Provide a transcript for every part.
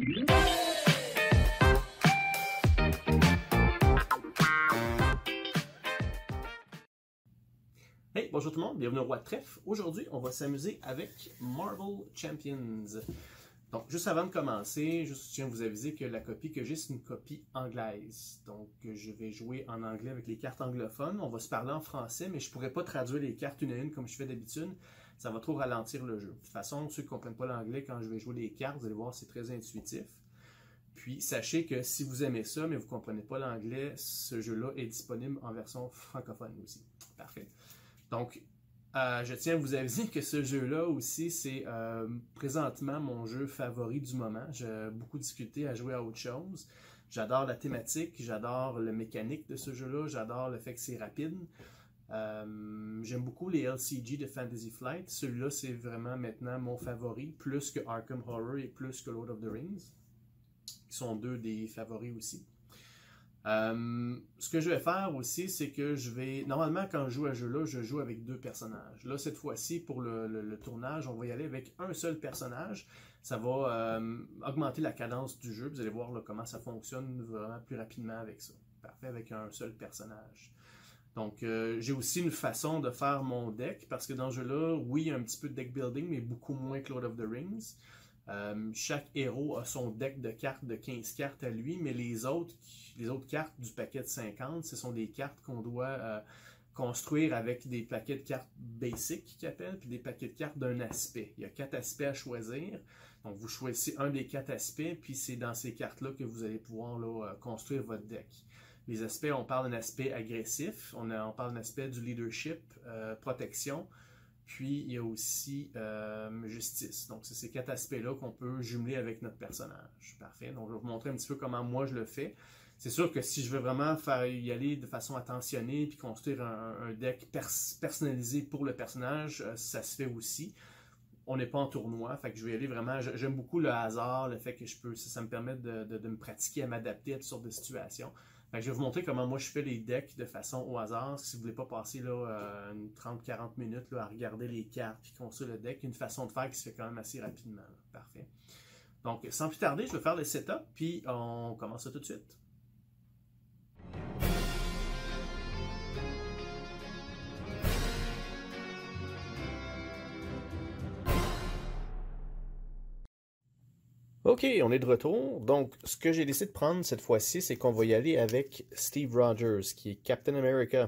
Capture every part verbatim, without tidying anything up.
Hey, bonjour tout le monde, bienvenue au Roi de Trèfle. Aujourd'hui, on va s'amuser avec Marvel Champions. Donc, juste avant de commencer, je tiens à vous aviser que la copie que j'ai, c'est une copie anglaise. Donc, je vais jouer en anglais avec les cartes anglophones. On va se parler en français, mais je ne pourrai pas traduire les cartes une à une comme je fais d'habitude. Ça va trop ralentir le jeu. De toute façon, ceux qui ne comprennent pas l'anglais, quand je vais jouer les cartes, vous allez voir, c'est très intuitif. Puis, sachez que si vous aimez ça, mais vous ne comprenez pas l'anglais, ce jeu-là est disponible en version francophone aussi. Parfait. Donc, euh, je tiens à vous aviser que ce jeu-là aussi, c'est euh, présentement mon jeu favori du moment. J'ai beaucoup discuté à jouer à autre chose. J'adore la thématique, j'adore le mécanique de ce jeu-là, j'adore le fait que c'est rapide. Euh, J'aime beaucoup les L C G de Fantasy Flight. Celui-là, c'est vraiment maintenant mon favori, plus que Arkham Horror et plus que Lord of the Rings, qui sont deux des favoris aussi. Euh, ce que je vais faire aussi, c'est que je vais... Normalement, quand je joue à ce jeu-là, je joue avec deux personnages. Là, cette fois-ci, pour le, le, le tournage, on va y aller avec un seul personnage. Ça va euh, augmenter la cadence du jeu. Vous allez voir là, comment ça fonctionne vraiment plus rapidement avec ça. Parfait, avec un seul personnage. Donc, euh, j'ai aussi une façon de faire mon deck, parce que dans ce jeu-là, oui, il y a un petit peu de deck building, mais beaucoup moins que Lord of the Rings. Euh, chaque héros a son deck de cartes de quinze cartes à lui, mais les autres, les autres cartes du paquet de cinquante, ce sont des cartes qu'on doit euh, construire avec des paquets de cartes basic qu'ils appellent, puis des paquets de cartes d'un aspect. Il y a quatre aspects à choisir. Donc vous choisissez un des quatre aspects, puis c'est dans ces cartes-là que vous allez pouvoir là, construire votre deck. Les aspects, on parle d'un aspect agressif, on, a, on parle d'un aspect du leadership, euh, protection. Puis, il y a aussi euh, justice. Donc, c'est ces quatre aspects-là qu'on peut jumeler avec notre personnage. Parfait. Donc, je vais vous montrer un petit peu comment moi je le fais. C'est sûr que si je veux vraiment faire y aller de façon attentionnée puis construire un, un deck pers personnalisé pour le personnage, euh, ça se fait aussi. On n'est pas en tournoi, fait que je vais y aller vraiment... J'aime beaucoup le hasard, le fait que je peux... Ça, ça me permet de, de, de me pratiquer à m'adapter à toutes sortes de situations. Fait que je vais vous montrer comment moi je fais les decks de façon au hasard. Si vous ne voulez pas passer là, euh, trente à quarante minutes là, à regarder les cartes et construire le deck, une façon de faire qui se fait quand même assez rapidement. Là. Parfait. Donc, sans plus tarder, je vais faire le setup, puis on commence ça tout de suite. Ok, on est de retour. Donc, ce que j'ai décidé de prendre cette fois-ci, c'est qu'on va y aller avec Steve Rogers, qui est Captain America.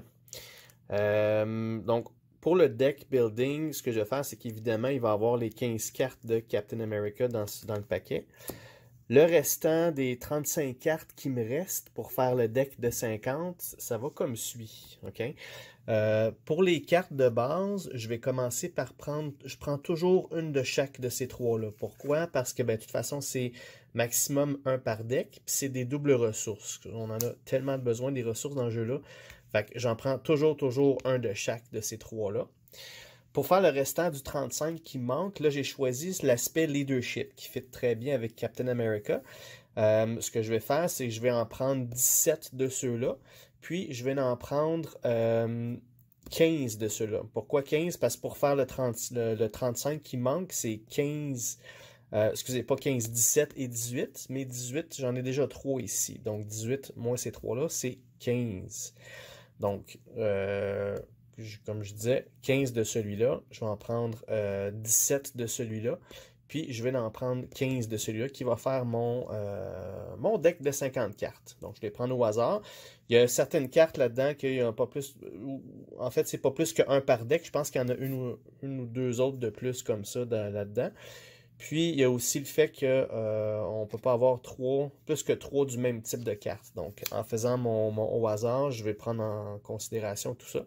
Euh, donc, pour le deck building, ce que je vais faire, c'est qu'évidemment, il va avoir les quinze cartes de Captain America dans, dans le paquet. Le restant des trente-cinq cartes qui me restent pour faire le deck de cinquante, ça va comme suit. Ok. Euh, pour les cartes de base, je vais commencer par prendre, je prends toujours une de chaque de ces trois-là. Pourquoi? Parce que, ben, de toute façon, c'est maximum un par deck, puis c'est des doubles ressources. On en a tellement besoin des ressources dans le jeu-là. Fait que j'en prends toujours, toujours un de chaque de ces trois-là. Pour faire le restant du trente-cinq qui manque, là, j'ai choisi l'aspect leadership, qui fit très bien avec Captain America. Euh, ce que je vais faire, c'est que je vais en prendre dix-sept de ceux-là. Puis, je vais en prendre euh, quinze de ceux-là. Pourquoi quinze? Parce que pour faire le, trente, le, le trente-cinq qui manque, c'est quinze... Euh, excusez, pas quinze, dix-sept et dix-huit. Mais dix-huit, j'en ai déjà trois ici. Donc, dix-huit moins ces trois-là, c'est quinze. Donc, euh, comme je disais, quinze de celui-là. Je vais en prendre euh, dix-sept de celui-là. Puis, je vais en prendre quinze de celui-là qui va faire mon, euh, mon deck de cinquante cartes. Donc, je vais les prendre au hasard. Il y a certaines cartes là-dedans qu'il n'y a pas plus... En fait, c'est pas plus qu'un par deck. Je pense qu'il y en a une ou, une ou deux autres de plus comme ça là-dedans. Puis, il y a aussi le fait qu'on euh, ne peut pas avoir trois, plus que trois du même type de carte. Donc, en faisant mon, mon au hasard, je vais prendre en considération tout ça.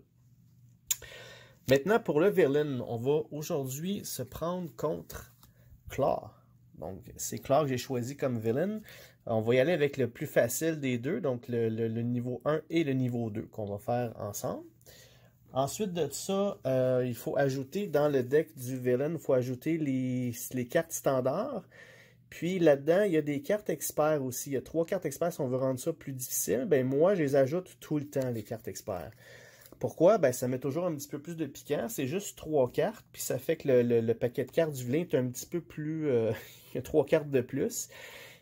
Maintenant, pour le villain, on va aujourd'hui se prendre contre Claw. Donc, c'est Claw que j'ai choisi comme villain. On va y aller avec le plus facile des deux, donc le, le, le niveau un et le niveau deux qu'on va faire ensemble. Ensuite de ça, euh, il faut ajouter dans le deck du villain, il faut ajouter les, les cartes standards. Puis là-dedans, il y a des cartes experts aussi. Il y a trois cartes experts si on veut rendre ça plus difficile. Ben moi, je les ajoute tout le temps, les cartes experts. Pourquoi? Ben, ça met toujours un petit peu plus de piquant. C'est juste trois cartes, puis ça fait que le, le, le paquet de cartes du vilain est un petit peu plus... Euh, il y a trois cartes de plus.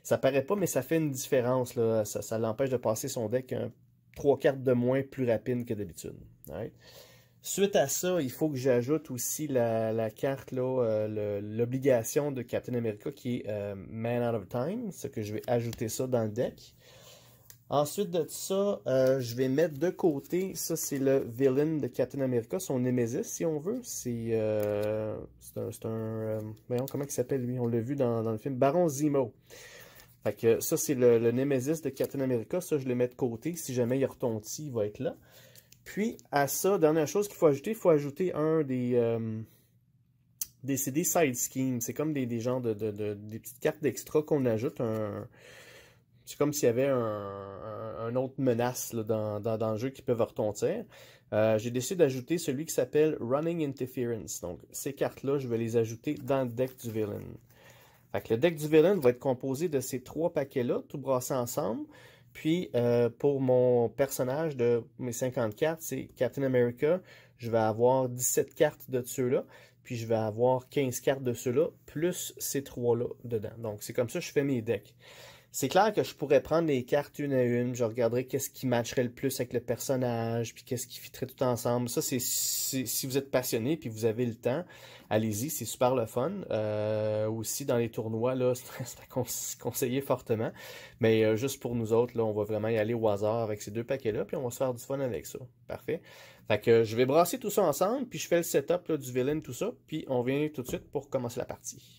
Ça paraît pas, mais ça fait une différence, là. Ça, ça l'empêche de passer son deck un, trois cartes de moins plus rapide que d'habitude. Right? Suite à ça, il faut que j'ajoute aussi la, la carte, euh, l'obligation de Captain America qui est euh, Man Out of Time. C'est que je vais ajouter ça dans le deck. Ensuite de ça, euh, je vais mettre de côté, ça c'est le villain de Captain America, son Nemesis si on veut. C'est euh, un, un euh, voyons comment il s'appelle lui, on l'a vu dans, dans le film, Baron Zemo. Fait que ça c'est le, le Nemesis de Captain America, ça je le mets de côté, si jamais il retontit, il va être là. Puis à ça, dernière chose qu'il faut ajouter, il faut ajouter un des... Euh, des c'est des side schemes, c'est comme des, des genres de, de, de des petites cartes d'extra qu'on ajoute, un... C'est comme s'il y avait un, un, un autre menace là, dans, dans, dans le jeu qui peuvent retontir. Euh, J'ai décidé d'ajouter celui qui s'appelle Running Interference. Donc, ces cartes-là, je vais les ajouter dans le deck du villain. Fait que le deck du villain va être composé de ces trois paquets-là, tout brassés ensemble. Puis, euh, pour mon personnage de mes cinquante cartes, c'est Captain America. Je vais avoir dix-sept cartes de ceux-là. Puis, je vais avoir quinze cartes de ceux-là, plus ces trois-là dedans. Donc, c'est comme ça que je fais mes decks. C'est clair que je pourrais prendre les cartes une à une, je regarderais qu'est-ce qui matcherait le plus avec le personnage, puis qu'est-ce qui fitterait tout ensemble. Ça, c'est si vous êtes passionné puis vous avez le temps, allez-y, c'est super le fun. Euh, aussi, dans les tournois, là, c'est à conseiller fortement. Mais euh, juste pour nous autres, là, on va vraiment y aller au hasard avec ces deux paquets-là, puis on va se faire du fun avec ça. Parfait. Fait que je vais brasser tout ça ensemble, puis je fais le setup là, du villain, tout ça, puis on vient tout de suite pour commencer la partie.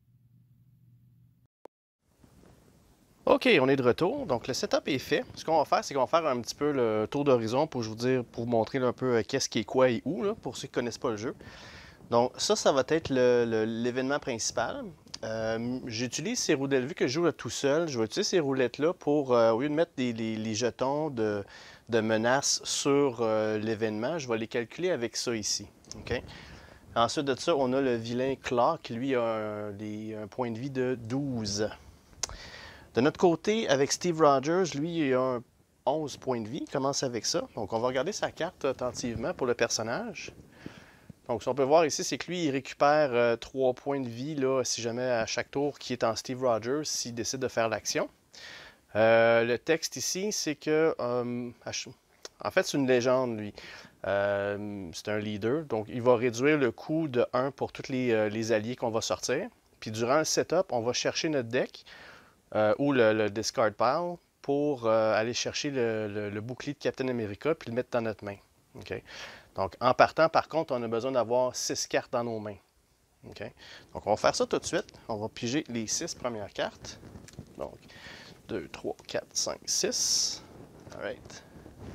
Ok, on est de retour. Donc le setup est fait. Ce qu'on va faire, c'est qu'on va faire un petit peu le tour d'horizon pour vous dire, pour vous montrer là, un peu euh, qu'est-ce qui est quoi et où, là, pour ceux qui ne connaissent pas le jeu. Donc ça, ça va être l'événement principal. Euh, J'utilise ces roulettes, vu que je joue là, tout seul, je vais utiliser ces roulettes-là pour, euh, au lieu de mettre des, les, les jetons de, de menaces sur euh, l'événement, je vais les calculer avec ça ici. Okay? Ensuite de ça, on a le vilain Clark, qui lui a un, des, un point de vie de douze. De notre côté, avec Steve Rogers, lui, il a un onze points de vie. Il commence avec ça. Donc, on va regarder sa carte attentivement pour le personnage. Donc, ce qu'on peut voir ici, c'est que lui, il récupère euh, trois points de vie, là, si jamais à chaque tour qui est en Steve Rogers, s'il décide de faire l'action. Euh, le texte ici, c'est que... Euh, en fait, c'est une légende, lui. Euh, c'est un leader. Donc, il va réduire le coût de un pour tous les, euh, les alliés qu'on va sortir. Puis, durant le setup, on va chercher notre deck. Euh, ou le, le discard pile pour euh, aller chercher le, le, le bouclier de Captain America puis le mettre dans notre main. Okay? Donc, en partant, par contre, on a besoin d'avoir six cartes dans nos mains. Okay? Donc, on va faire ça tout de suite. On va piger les six premières cartes. Donc, deux, trois, quatre, cinq, six. All right.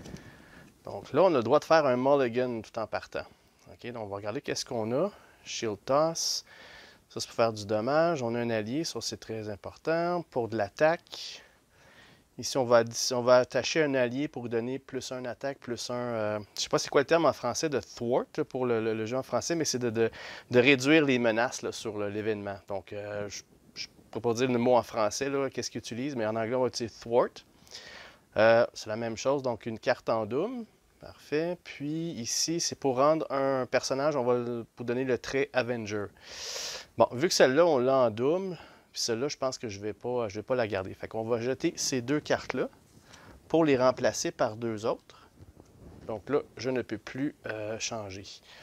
Donc, là, on a le droit de faire un mulligan tout en partant. Okay? Donc, on va regarder qu'est-ce qu'on a. Shield Toss. Ça, c'est pour faire du dommage. On a un allié, ça, c'est très important. Pour de l'attaque, ici, on va, on va attacher un allié pour donner plus un attaque, plus un... Euh, je ne sais pas c'est quoi le terme en français de thwart là, pour le, le, le jeu en français, mais c'est de, de, de réduire les menaces là, sur l'événement. Donc, euh, je ne peux pas dire le mot en français, qu'est-ce qu'il utilise, mais en anglais, on va utiliser thwart. Euh, c'est la même chose, donc une carte en double. Parfait. Puis ici, c'est pour rendre un personnage, on va pour donner le trait Avenger. Bon, vu que celle-là, on l'a en double, puis celle-là, je pense que je ne vais pas, je vais pas la garder. Fait qu'on va jeter ces deux cartes-là pour les remplacer par deux autres. Donc là, je ne peux plus euh, changer.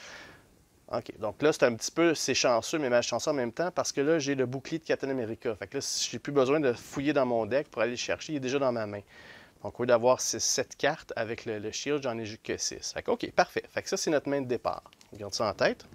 OK, donc là, c'est un petit peu, c'est chanceux, mais malchanceux en même temps, parce que là, j'ai le bouclier de Captain America. Fait que là, j'ai plus besoin de fouiller dans mon deck pour aller le chercher, il est déjà dans ma main. Donc, au lieu d'avoir sept cartes avec le, le shield, j'en ai juste que six. Fait que, OK, parfait. Fait que ça, c'est notre main de départ. On garde ça en tête.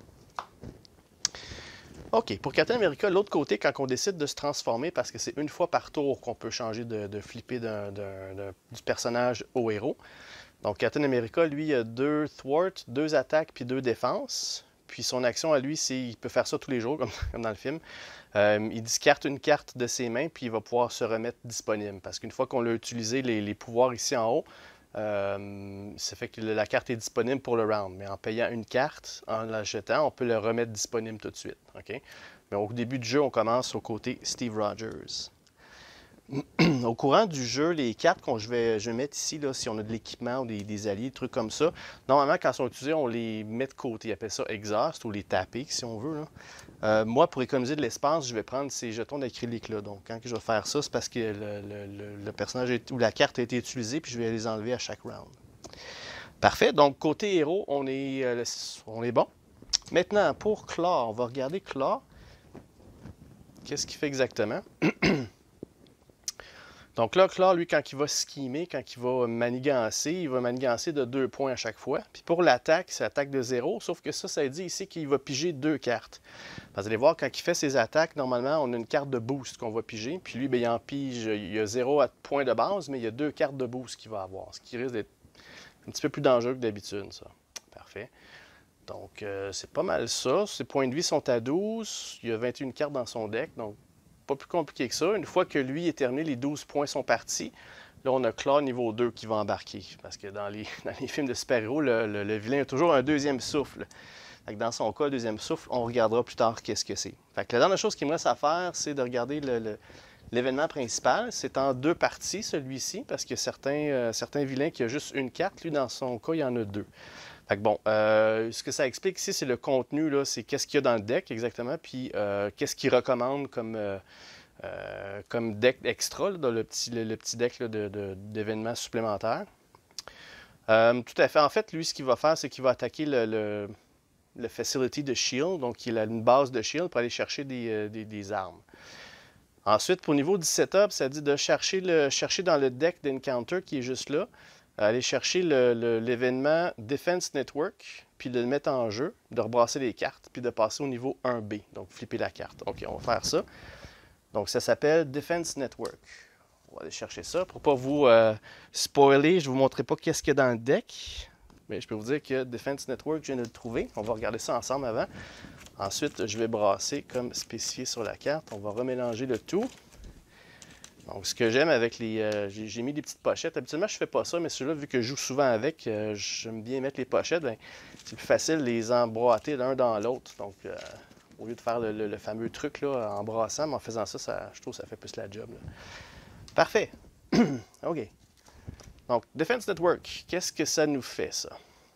OK, pour Captain America, l'autre côté, quand on décide de se transformer, parce que c'est une fois par tour qu'on peut changer de, de flipper d'un, d'un, d'un, du personnage au héros. Donc, Captain America, lui, il a deux thwarts, deux attaques puis deux défenses. Puis son action à lui, c'est il peut faire ça tous les jours, comme, comme dans le film. Euh, il discarte une carte de ses mains, puis il va pouvoir se remettre disponible. Parce qu'une fois qu'on a utilisé les, les pouvoirs ici en haut, euh, ça fait que la carte est disponible pour le round. Mais en payant une carte, en la jetant, on peut le remettre disponible tout de suite. Okay? Mais au début du jeu, on commence au côté Steve Rogers. au courant du jeu, les cartes que je vais, je vais mettre ici, là, si on a de l'équipement ou des, des alliés, des trucs comme ça, normalement, quand ils sont utilisés, on les met de côté. Ils appellent ça exhaust ou les taper, si on veut. Là. Euh, moi, pour économiser de l'espace, je vais prendre ces jetons d'acrylique-là. Donc, quand je vais faire ça, c'est parce que le, le, le, le personnage est, ou la carte a été utilisée, puis je vais les enlever à chaque round. Parfait. Donc, côté héros, on est, euh, on est bon. Maintenant, pour Claw, on va regarder Claw. Qu'est-ce qu'il fait exactement? Donc là, Claw, lui, quand il va schemer, quand il va manigancer, il va manigancer de deux points à chaque fois. Puis pour l'attaque, c'est l'attaque de zéro, sauf que ça, ça dit ici qu'il va piger deux cartes. Vous allez voir, quand il fait ses attaques, normalement, on a une carte de boost qu'on va piger. Puis lui, bien, il en pige, il y a zéro point de base, mais il y a deux cartes de boost qu'il va avoir, ce qui risque d'être un petit peu plus dangereux que d'habitude, ça. Parfait. Donc, euh, c'est pas mal ça. Ses points de vie sont à douze. Il y a vingt et une cartes dans son deck, donc pas plus compliqué que ça. Une fois que lui est terminé, les douze points sont partis. Là, on a Claw niveau deux qui va embarquer. Parce que dans les, dans les films de super-héros, le, le, le vilain a toujours un deuxième souffle. Fait que dans son cas, le deuxième souffle, on regardera plus tard qu'est-ce que c'est. Fait que la dernière chose qu'il me reste à faire, c'est de regarder le, le, l'événement principal. C'est en deux parties, celui-ci, parce qu'il y a certains, euh, certains vilains qui ont juste une carte. Lui, dans son cas, il y en a deux. Fait que bon, euh, ce que ça explique ici, c'est le contenu, là, c'est qu'est-ce qu'il y a dans le deck exactement, puis euh, qu'est-ce qu'il recommande comme, euh, euh, comme deck extra, là, dans le petit, le, le petit deck là, de, de, d'événements supplémentaires. Euh, tout à fait. En fait, lui, ce qu'il va faire, c'est qu'il va attaquer le, le, le Facility de Shield, donc il a une base de Shield pour aller chercher des, euh, des, des armes. Ensuite, pour le niveau du setup, ça dit de chercher, le, chercher dans le deck d'Encounter qui est juste là, aller chercher le, le, l'événement Defense Network, puis de le mettre en jeu, de rebrasser les cartes, puis de passer au niveau un B, donc flipper la carte. OK, on va faire ça. Donc, ça s'appelle Defense Network. On va aller chercher ça. Pour ne pas vous euh, spoiler, je ne vous montrerai pas qu'est-ce qu'il y a dans le deck, mais je peux vous dire que Defense Network, je viens de le trouver. On va regarder ça ensemble avant. Ensuite, je vais brasser comme spécifié sur la carte. On va remélanger le tout. Donc, ce que j'aime avec les... Euh, j'ai, j'ai mis des petites pochettes. Habituellement, je ne fais pas ça, mais celui-là, vu que je joue souvent avec, euh, j'aime bien mettre les pochettes. Bien, c'est plus facile de les emboîter l'un dans l'autre. Donc, euh, au lieu de faire le, le, le fameux truc là, en brassant, mais en faisant ça, ça, je trouve que ça fait plus la job. Là. Parfait. OK. Donc, Defense Network, qu'est-ce que ça nous fait, ça?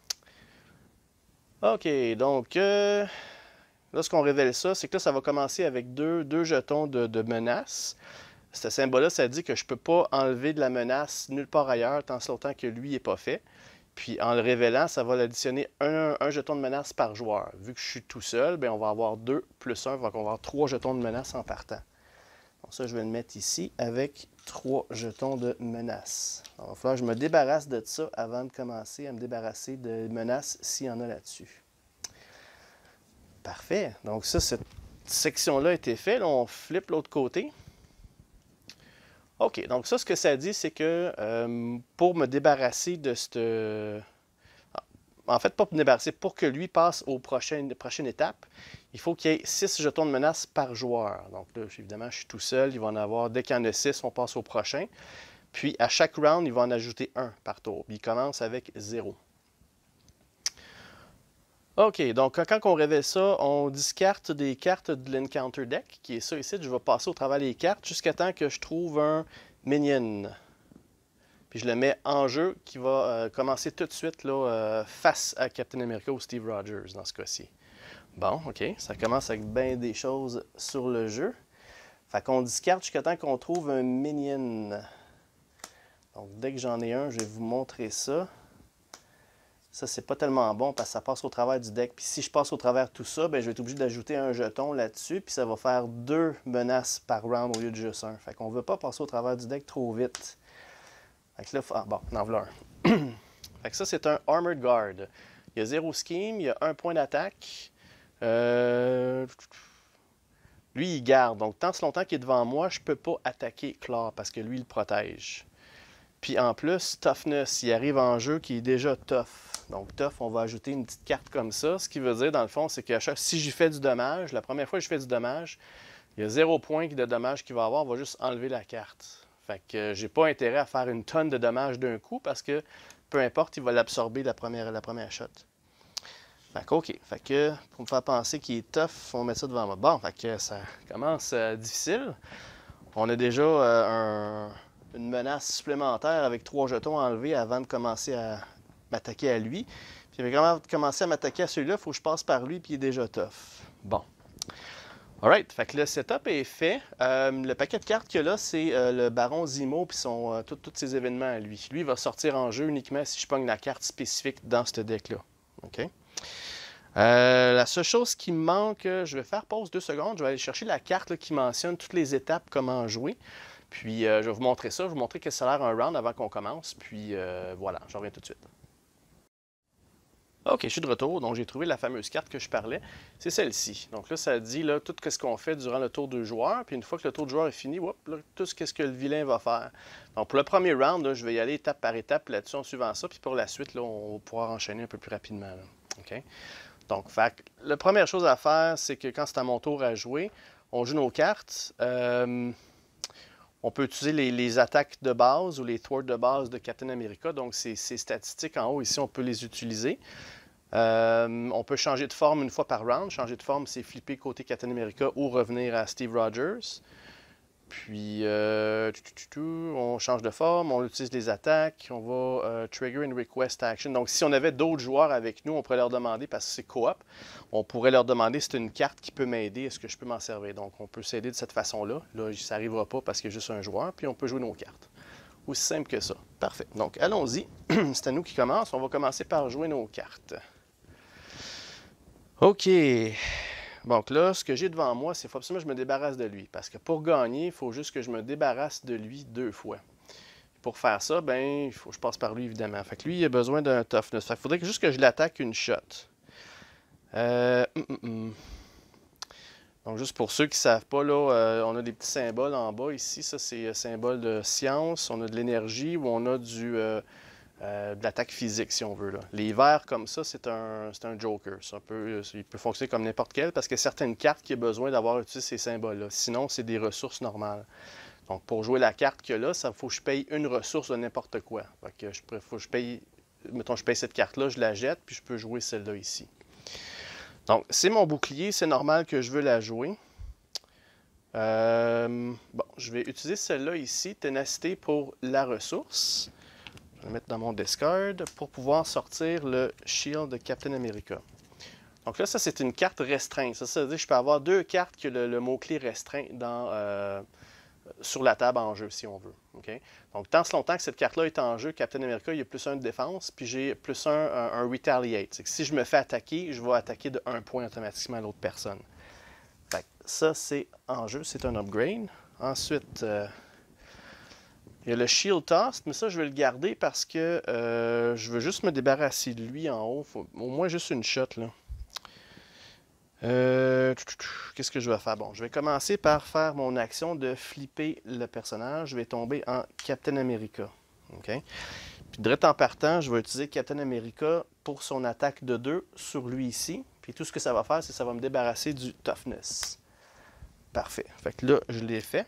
OK, donc... Euh, là, ce qu'on révèle ça, c'est que là, ça va commencer avec deux, deux jetons de, de menace. Ce symbole-là, ça dit que je ne peux pas enlever de la menace nulle part ailleurs tant longtemps que lui n'est pas fait. Puis en le révélant, ça va l'additionner un, un jeton de menace par joueur. Vu que je suis tout seul, bien, on va avoir deux plus un, donc on va avoir trois jetons de menace en partant. Donc ça, je vais le mettre ici avec trois jetons de menace. Donc, il va falloir que je me débarrasse de ça avant de commencer à me débarrasser de menaces s'il y en a là-dessus. Parfait. Donc ça, cette section-là a été faite. Là, on flippe l'autre côté. OK, donc ça, ce que ça dit, c'est que euh, pour me débarrasser de cette... En fait, pas pour me débarrasser, pour que lui passe aux prochaines, prochaines étapes, il faut qu'il y ait six jetons de menace par joueur. Donc là, évidemment, je suis tout seul, il va en avoir, dès qu'il y en a six, on passe au prochain. Puis à chaque round, il va en ajouter un par tour. Il commence avec zéro. OK, donc quand on révèle ça, on discarte des cartes de l'Encounter Deck, qui est ça ici. Je vais passer au travers des cartes jusqu'à temps que je trouve un Minion. Puis je le mets en jeu, qui va euh, commencer tout de suite là, euh, face à Captain America ou Steve Rogers dans ce cas-ci. Bon, OK, ça commence avec bien des choses sur le jeu. Fait qu'on discarte jusqu'à temps qu'on trouve un Minion. Donc dès que j'en ai un, je vais vous montrer ça. Ça, c'est pas tellement bon parce que ça passe au travers du deck. Puis si je passe au travers de tout ça, bien, je vais être obligé d'ajouter un jeton là-dessus. Puis ça va faire deux menaces par round au lieu de juste un. Fait qu'on ne veut pas passer au travers du deck trop vite. Fait que là, ah, bon, on en veut un. Fait que ça, c'est un Armored Guard. Il y a zéro scheme, il y a un point d'attaque. Euh... Lui, il garde. Donc, tant ce longtemps qu'il est devant moi, je ne peux pas attaquer Claw parce que lui, il le protège. Puis en plus, Toughness, il arrive en jeu qui est déjà tough. Donc tough, on va ajouter une petite carte comme ça. Ce qui veut dire, dans le fond, c'est que chaque... si j'y fais du dommage, la première fois que je fais du dommage, il y a zéro point de dommage qu'il va avoir, on va juste enlever la carte. Fait que j'ai pas intérêt à faire une tonne de dommages d'un coup parce que peu importe, il va l'absorber la première, la première shot. Fait que OK. Fait que pour me faire penser qu'il est tough, on met ça devant moi. Bon, fait que ça commence euh, difficile. On a déjà euh, un, une menace supplémentaire avec trois jetons enlevés avant de commencer à m'attaquer à lui. Puis il avait vraiment commencé à m'attaquer à celui-là, il faut que je passe par lui, puis il est déjà tough. Bon. Alright, fait que le setup est fait. Euh, le paquet de cartes qu'il y a là, c'est euh, le Baron Zemo puis son, euh, tous ses événements à lui. Lui, il va sortir en jeu uniquement si je pogne la carte spécifique dans ce deck-là. OK? Euh, la seule chose qui me manque, je vais faire pause deux secondes. Je vais aller chercher la carte là, qui mentionne toutes les étapes, comment jouer. Puis euh, je vais vous montrer ça. Je vais vous montrer que ça a l'air un round avant qu'on commence. Puis euh, voilà, je reviens tout de suite. OK, je suis de retour. Donc, j'ai trouvé la fameuse carte que je parlais. C'est celle-ci. Donc là, ça dit là, tout ce qu'on fait durant le tour du joueur. Puis une fois que le tour du joueur est fini, whoop, là, tout ce que le vilain va faire. Donc, pour le premier round, là, je vais y aller étape par étape là-dessus en suivant ça. Puis pour la suite, là, on va pouvoir enchaîner un peu plus rapidement. Là. OK? Donc, fait, la première chose à faire, c'est que quand c'est à mon tour à jouer, on joue nos cartes. Euh, on peut utiliser les, les attaques de base ou les thwarts de base de Captain America. Donc, ces, ces statistiques en haut, ici, on peut les utiliser. Euh, on peut changer de forme une fois par round. Changer de forme, c'est flipper côté Captain America ou revenir à Steve Rogers. Puis, euh, on change de forme, on utilise les attaques, on va euh, trigger une request action. Donc, si on avait d'autres joueurs avec nous, on pourrait leur demander, parce que c'est coop, on pourrait leur demander si c'est une carte qui peut m'aider, est-ce que je peux m'en servir. Donc, on peut s'aider de cette façon-là. Là, ça n'arrivera pas parce qu'il y a juste un joueur, puis on peut jouer nos cartes. Aussi simple que ça. Parfait. Donc, allons-y. C'est à nous qui commence. On va commencer par jouer nos cartes. OK. Donc là, ce que j'ai devant moi, c'est qu'il faut absolument que je me débarrasse de lui. Parce que pour gagner, il faut juste que je me débarrasse de lui deux fois. Pour faire ça, ben, il faut que je passe par lui, évidemment. Fait que lui, il a besoin d'un toughness. Fait qu'il faudrait juste que je l'attaque une shot. Euh, mm, mm, mm. Donc, juste pour ceux qui ne savent pas, là, euh, on a des petits symboles en bas ici. Ça, c'est un symbole de science. On a de l'énergie ou on a du... Euh, Euh, de l'attaque physique, si on veut. Là. Les verts comme ça, c'est un, un joker. Un peu, il peut fonctionner comme n'importe quel parce qu'il y a certaines cartes qui ont besoin d'avoir utilisé ces symboles-là. Sinon, c'est des ressources normales. Donc, pour jouer la carte qu'il y a là, il faut que je paye une ressource de n'importe quoi. Fait que je, faut que je paye, mettons, je paye cette carte-là, je la jette, puis je peux jouer celle-là ici. Donc, c'est mon bouclier, c'est normal que je veux la jouer. Euh, bon, je vais utiliser celle-là ici, ténacité pour la ressource. Je vais le mettre dans mon discard pour pouvoir sortir le Shield de Captain America. Donc là, ça, c'est une carte restreinte. Ça, ça veut dire que je peux avoir deux cartes que le, le mot-clé restreint dans, euh, sur la table en jeu, si on veut. Okay? Donc, tant ce longtemps que cette carte-là est en jeu, Captain America, il y a plus un de défense, puis j'ai plus un, un, un retaliate. C'est que si je me fais attaquer, je vais attaquer de un point automatiquement à l'autre personne. Fait que ça, c'est en jeu, c'est un upgrade. Ensuite... Euh, il y a le Shield Toss, mais ça, je vais le garder parce que euh, je veux juste me débarrasser de lui en haut. Faut au moins juste une shot, là. Euh, Qu'est-ce que je vais faire? Bon, je vais commencer par faire mon action de flipper le personnage. Je vais tomber en Captain America. OK? Puis, direct en partant, je vais utiliser Captain America pour son attaque de deux sur lui ici. Puis, tout ce que ça va faire, c'est que ça va me débarrasser du Toughness. Parfait. Fait que là, je l'ai fait.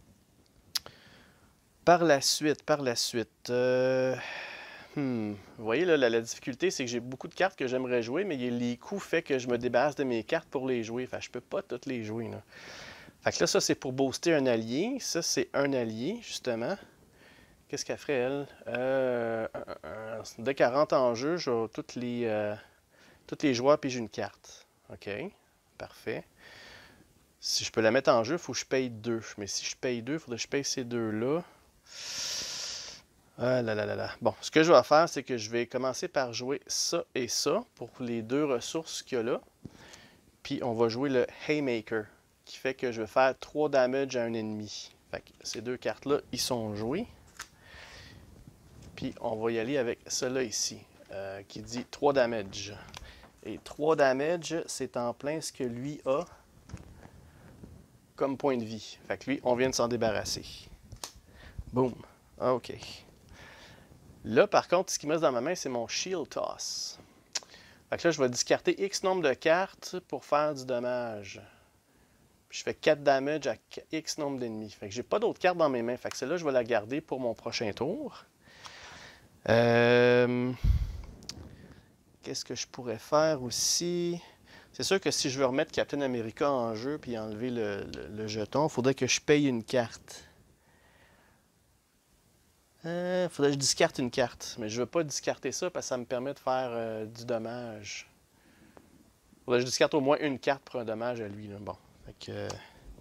Par la suite, par la suite, euh, hmm, vous voyez, là, la, la difficulté, c'est que j'ai beaucoup de cartes que j'aimerais jouer, mais les coûts fait que je me débarrasse de mes cartes pour les jouer. Fait que je peux pas toutes les jouer, là. Fait que là, ça, c'est pour booster un allié. Ça, c'est un allié, justement. Qu'est-ce qu'elle ferait, elle? Euh, un, un, dès qu'elle rentre en jeu, j'ai toutes les, euh, tous les joueurs, puis j'ai une carte. OK, parfait. Si je peux la mettre en jeu, il faut que je paye deux. Mais si je paye deux, il faudrait que je paye ces deux-là. Ah là là là là. Bon, ce que je vais faire, c'est que je vais commencer par jouer ça et ça pour les deux ressources qu'il y a là. Puis on va jouer le Haymaker, qui fait que je vais faire trois damage à un ennemi. Fait que ces deux cartes-là, ils sont joués. Puis on va y aller avec celle-là ici, euh, qui dit trois damage. Et trois damage, c'est en plein ce que lui a comme point de vie. Fait que lui, on vient de s'en débarrasser. Boum. OK. Là, par contre, ce qui me reste dans ma main, c'est mon Shield Toss. Fait que là, je vais discarter X nombre de cartes pour faire du dommage. Puis je fais quatre damage à X nombre d'ennemis. Fait que j'ai pas d'autres cartes dans mes mains. Fait que celle-là, je vais la garder pour mon prochain tour. Euh... Qu'est-ce que je pourrais faire aussi? C'est sûr que si je veux remettre Captain America en jeu puis enlever le, le, le jeton, il faudrait que je paye une carte. Il euh, faudrait que je discarte une carte. Mais je ne veux pas discarter ça parce que ça me permet de faire euh, du dommage. Il faudrait que je discarte au moins une carte pour un dommage à lui. Là. Bon. Fait que, euh...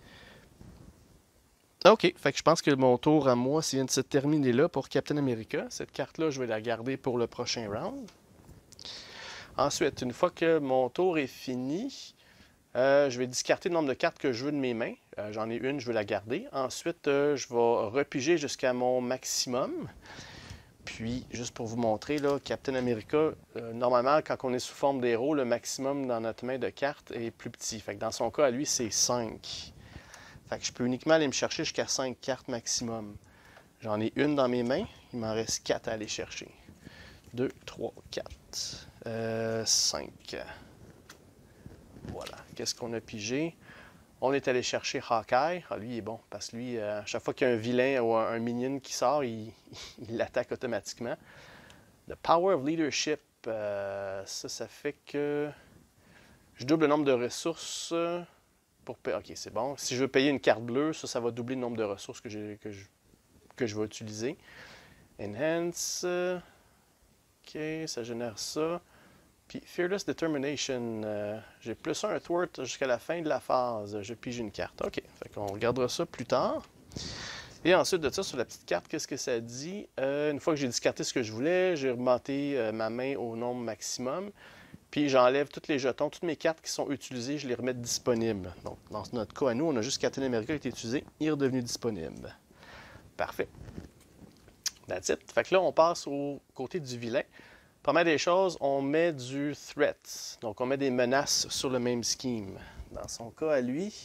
OK. Fait que je pense que mon tour à moi vient de se terminer là pour Captain America. Cette carte-là, je vais la garder pour le prochain round. Ensuite, une fois que mon tour est fini, euh, je vais discarter le nombre de cartes que je veux de mes mains. Euh, J'en ai une, je vais la garder. Ensuite, euh, je vais repiger jusqu'à mon maximum. Puis, juste pour vous montrer, là, Captain America, euh, normalement, quand on est sous forme d'héros, le maximum dans notre main de cartes est plus petit. Fait que dans son cas, à lui, c'est cinq. Fait que je peux uniquement aller me chercher jusqu'à cinq cartes maximum. J'en ai une dans mes mains. Il m'en reste quatre à aller chercher. deux, trois, quatre. Euh, cinq. Voilà. Qu'est-ce qu'on a pigé? On est allé chercher Hawkeye. Ah, lui, il est bon, parce que lui, euh, à chaque fois qu'il y a un vilain ou un, un minion qui sort, il, il l'attaque automatiquement. The Power of Leadership. Euh, ça, ça fait que je double le nombre de ressources pour payer. OK, c'est bon. Si je veux payer une carte bleue, ça, ça va doubler le nombre de ressources que, j'ai, que, je, que je vais utiliser. Enhance. OK, ça génère ça. Puis Fearless Determination, euh, j'ai plus un thwart jusqu'à la fin de la phase. Je pige une carte. OK, fait qu'on regardera ça plus tard. Et ensuite de ça, sur la petite carte, qu'est-ce que ça dit? Euh, une fois que j'ai discarté ce que je voulais, j'ai remonté euh, ma main au nombre maximum. Puis j'enlève tous les jetons, toutes mes cartes qui sont utilisées, je les remets disponibles. Donc, dans notre cas à nous, on a juste Captain America qui est utilisé, il est redevenu disponible. Parfait. That's it. Fait que là, on passe au côté du vilain. Première des choses, on met du threat. Donc, on met des menaces sur le même scheme. Dans son cas, à lui,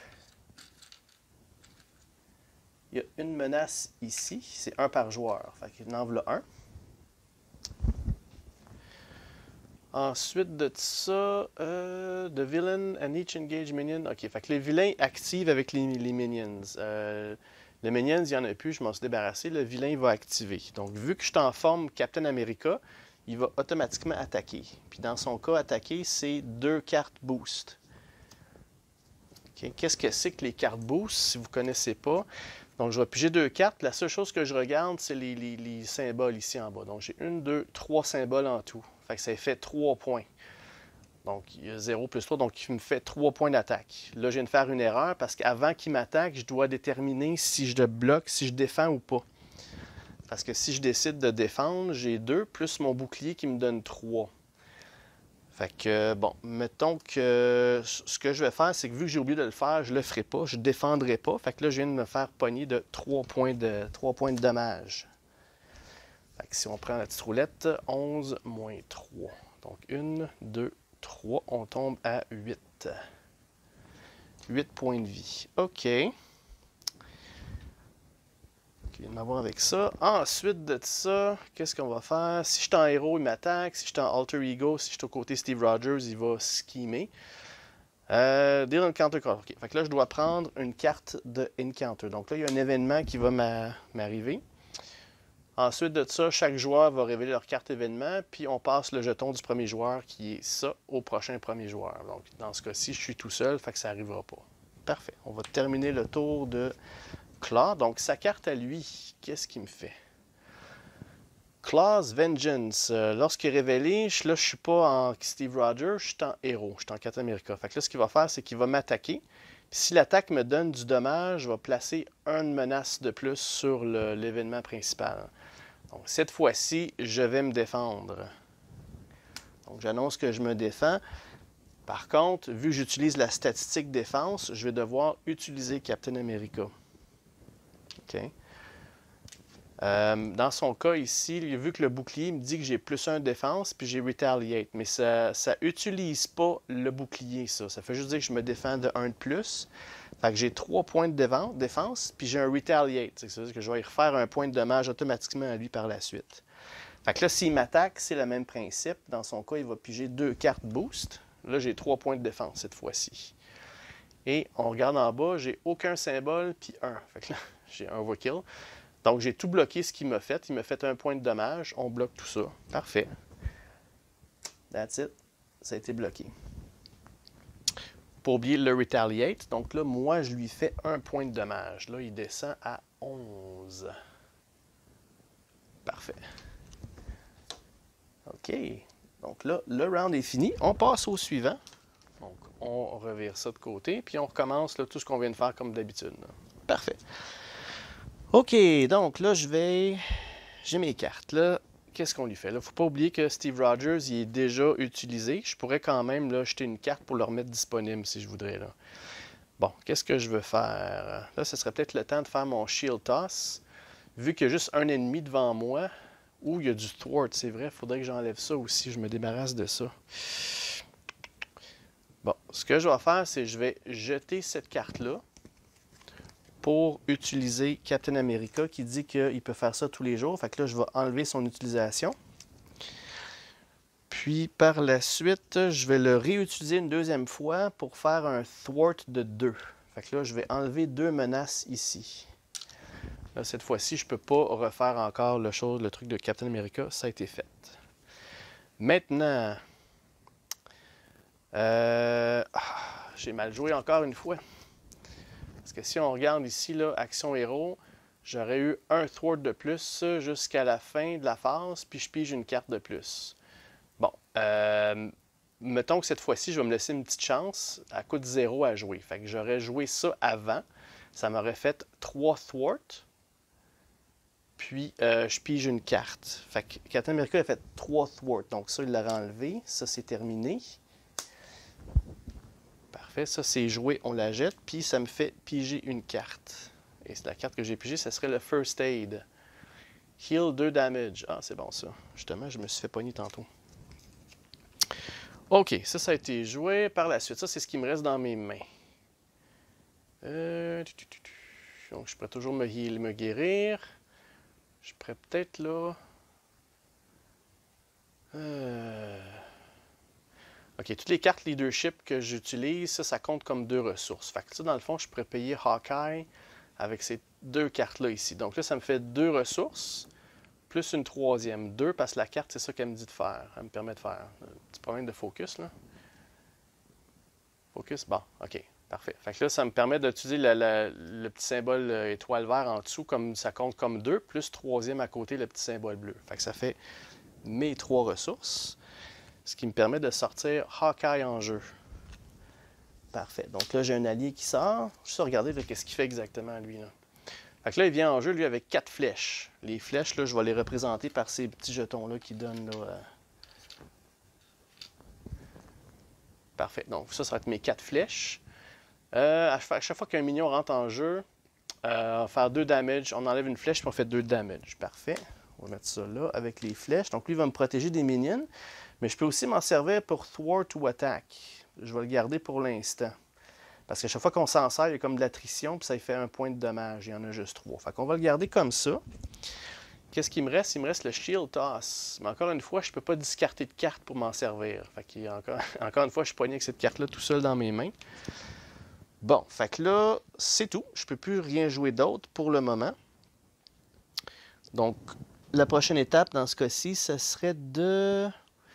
il y a une menace ici. C'est un par joueur. Fait qu'il en voilà un. Ensuite de ça, euh, the villain and each engage minion. OK, fait que les vilains activent avec les, les minions. Euh, les minions, il n'y en a plus, je m'en suis débarrassé. Le vilain va activer. Donc, vu que je suis en forme Captain America, il va automatiquement attaquer. Puis dans son cas, attaquer, c'est deux cartes boost. Okay. Qu'est-ce que c'est que les cartes boost, si vous ne connaissez pas? Donc, je vais piger deux cartes. La seule chose que je regarde, c'est les, les, les symboles ici en bas. Donc, j'ai une, deux, trois symboles en tout. Fait que ça fait trois points. Donc, il y a zéro plus trois, donc il me fait trois points d'attaque. Là, je viens de faire une erreur parce qu'avant qu'il m'attaque, je dois déterminer si je le bloque, si je défends ou pas. Parce que si je décide de défendre, j'ai deux plus mon bouclier qui me donne trois. Fait que, bon, mettons que ce que je vais faire, c'est que vu que j'ai oublié de le faire, je ne le ferai pas, je ne défendrai pas. Fait que là, je viens de me faire pogner de trois points de, trois points de dommage. Fait que si on prend la petite roulette, onze moins trois. Donc, un, deux, trois, on tombe à huit. huit points de vie. OK. Il vient de m'avoir avec ça. Ensuite de ça, qu'est-ce qu'on va faire? Si je suis en héros, il m'attaque. Si je suis en alter ego, si je suis au côté Steve Rogers, il va schemer. Euh, deal Encounter card. OK. Fait que là, je dois prendre une carte de Encounter. Donc là, il y a un événement qui va m'arriver. Ensuite de ça, chaque joueur va révéler leur carte événement, puis on passe le jeton du premier joueur qui est ça au prochain premier joueur. Donc dans ce cas-ci, je suis tout seul, fait que ça n'arrivera pas. Parfait. On va terminer le tour de Claw. Donc sa carte à lui, qu'est-ce qu'il me fait? Claw's Vengeance. Euh, Lorsqu'il est révélé, je, là je ne suis pas en Steve Rogers, je suis en héros, je suis en Captain America. Fait que là, ce qu'il va faire, c'est qu'il va m'attaquer. Si l'attaque me donne du dommage, je vais placer une menace de plus sur l'événement principal. Donc, cette fois-ci, je vais me défendre. Donc, j'annonce que je me défends. Par contre, vu que j'utilise la statistique défense, je vais devoir utiliser Captain America. OK. Euh, dans son cas ici, vu que le bouclier me dit que j'ai plus un défense, puis j'ai retaliate, mais ça n'utilise pas le bouclier, ça. Ça fait juste dire que je me défends de un de plus. Fait que j'ai trois points de défense, puis j'ai un retaliate. C'est-à-dire que je vais y refaire un point de dommage automatiquement à lui par la suite. Fait que là, s'il m'attaque, c'est le même principe. Dans son cas, il va piger deux cartes boost. Là, j'ai trois points de défense cette fois-ci. Et on regarde en bas, j'ai aucun symbole, puis un. Fait que là, j'ai un overkill. Donc, j'ai tout bloqué ce qu'il m'a fait. Il m'a fait un point de dommage. On bloque tout ça. Parfait. That's it. Ça a été bloqué. pas oublier le Retaliate. Donc là, moi, je lui fais un point de dommage. Là, il descend à onze. Parfait. OK. Donc là, le round est fini. On passe au suivant. Donc, on revire ça de côté. Puis on recommence là, tout ce qu'on vient de faire comme d'habitude. Parfait. OK. Donc là, je vais... J'ai mes cartes. Là, qu'est-ce qu'on lui fait? Il ne faut pas oublier que Steve Rogers, il est déjà utilisé. Je pourrais quand même là, jeter une carte pour le remettre disponible si je voudrais. Là. Bon, qu'est-ce que je veux faire? Là, ce serait peut-être le temps de faire mon Shield Toss. Vu qu'il y a juste un ennemi devant moi, ou il y a du Thwart, c'est vrai, il faudrait que j'enlève ça aussi. Je me débarrasse de ça. Bon, ce que je vais faire, c'est que je vais jeter cette carte-là pour utiliser Captain America qui dit qu'il peut faire ça tous les jours. Fait que là, je vais enlever son utilisation. Puis, par la suite, je vais le réutiliser une deuxième fois pour faire un Thwart de deux. Fait que là, je vais enlever deux menaces ici. Là, cette fois-ci, je ne peux pas refaire encore le, chose, le truc de Captain America. Ça a été fait. Maintenant, euh, j'ai mal joué encore une fois. Parce que si on regarde ici, là, Action Héros, j'aurais eu un Thwart de plus jusqu'à la fin de la phase, puis je pige une carte de plus. Bon, euh, mettons que cette fois-ci, je vais me laisser une petite chance. Elle coûte zéro à jouer. Fait que j'aurais joué ça avant. Ça m'aurait fait trois Thwarts. Puis, euh, je pige une carte. Fait que Captain America a fait trois Thwarts. Donc ça, il l'aurait enlevé. Ça, c'est terminé. Parfait. Ça, c'est joué. On la jette. Puis, ça me fait piger une carte. Et la carte que j'ai pigée, ça serait le First Aid. Heal deux damage. Ah, c'est bon, ça. Justement, je me suis fait pogner tantôt. OK. Ça, ça a été joué. Par la suite, ça, c'est ce qui me reste dans mes mains. Euh... Donc, je pourrais toujours me heal, me guérir. Je pourrais peut-être là... Euh... OK, toutes les cartes leadership que j'utilise, ça, ça compte comme deux ressources. Fait que ça, dans le fond, je pourrais payer Hawkeye avec ces deux cartes-là ici. Donc là, ça me fait deux ressources, plus une troisième. Deux, parce que la carte, c'est ça qu'elle me dit de faire. Elle me permet de faire un petit problème de focus, là. Focus, bon, OK. Parfait. Fait que là, ça me permet d'utiliser le, le, le petit symbole euh, étoile vert en dessous, comme ça compte comme deux, plus troisième à côté, le petit symbole bleu. Fait que ça fait mes trois ressources, ce qui me permet de sortir Hawkeye en jeu. Parfait. Donc là, j'ai un allié qui sort. Juste regarder qu'est-ce qu'il fait exactement, lui. Là. Fait que là, il vient en jeu, lui, avec quatre flèches. Les flèches, là, je vais les représenter par ces petits jetons-là qui donnent... Là, euh... Parfait. Donc ça, ça va être mes quatre flèches. Euh, à chaque fois qu'un minion rentre en jeu, euh, on va faire deux damage. On enlève une flèche puis on fait deux damage. Parfait. On va mettre ça là avec les flèches. Donc lui, il va me protéger des minions. Mais je peux aussi m'en servir pour thwart ou attack. Je vais le garder pour l'instant. Parce qu'à chaque fois qu'on s'en sert, il y a comme de l'attrition puis ça fait un point de dommage. Il y en a juste trois. Fait qu'on va le garder comme ça. Qu'est-ce qu'il me reste? Il me reste le Shield Toss. Mais encore une fois, je ne peux pas discarter de carte pour m'en servir. Fait qu'il y a encore... encore une fois, je suis pogné avec cette carte-là tout seul dans mes mains. Bon, fait que là, c'est tout. Je ne peux plus rien jouer d'autre pour le moment. Donc, la prochaine étape dans ce cas-ci, ce serait de...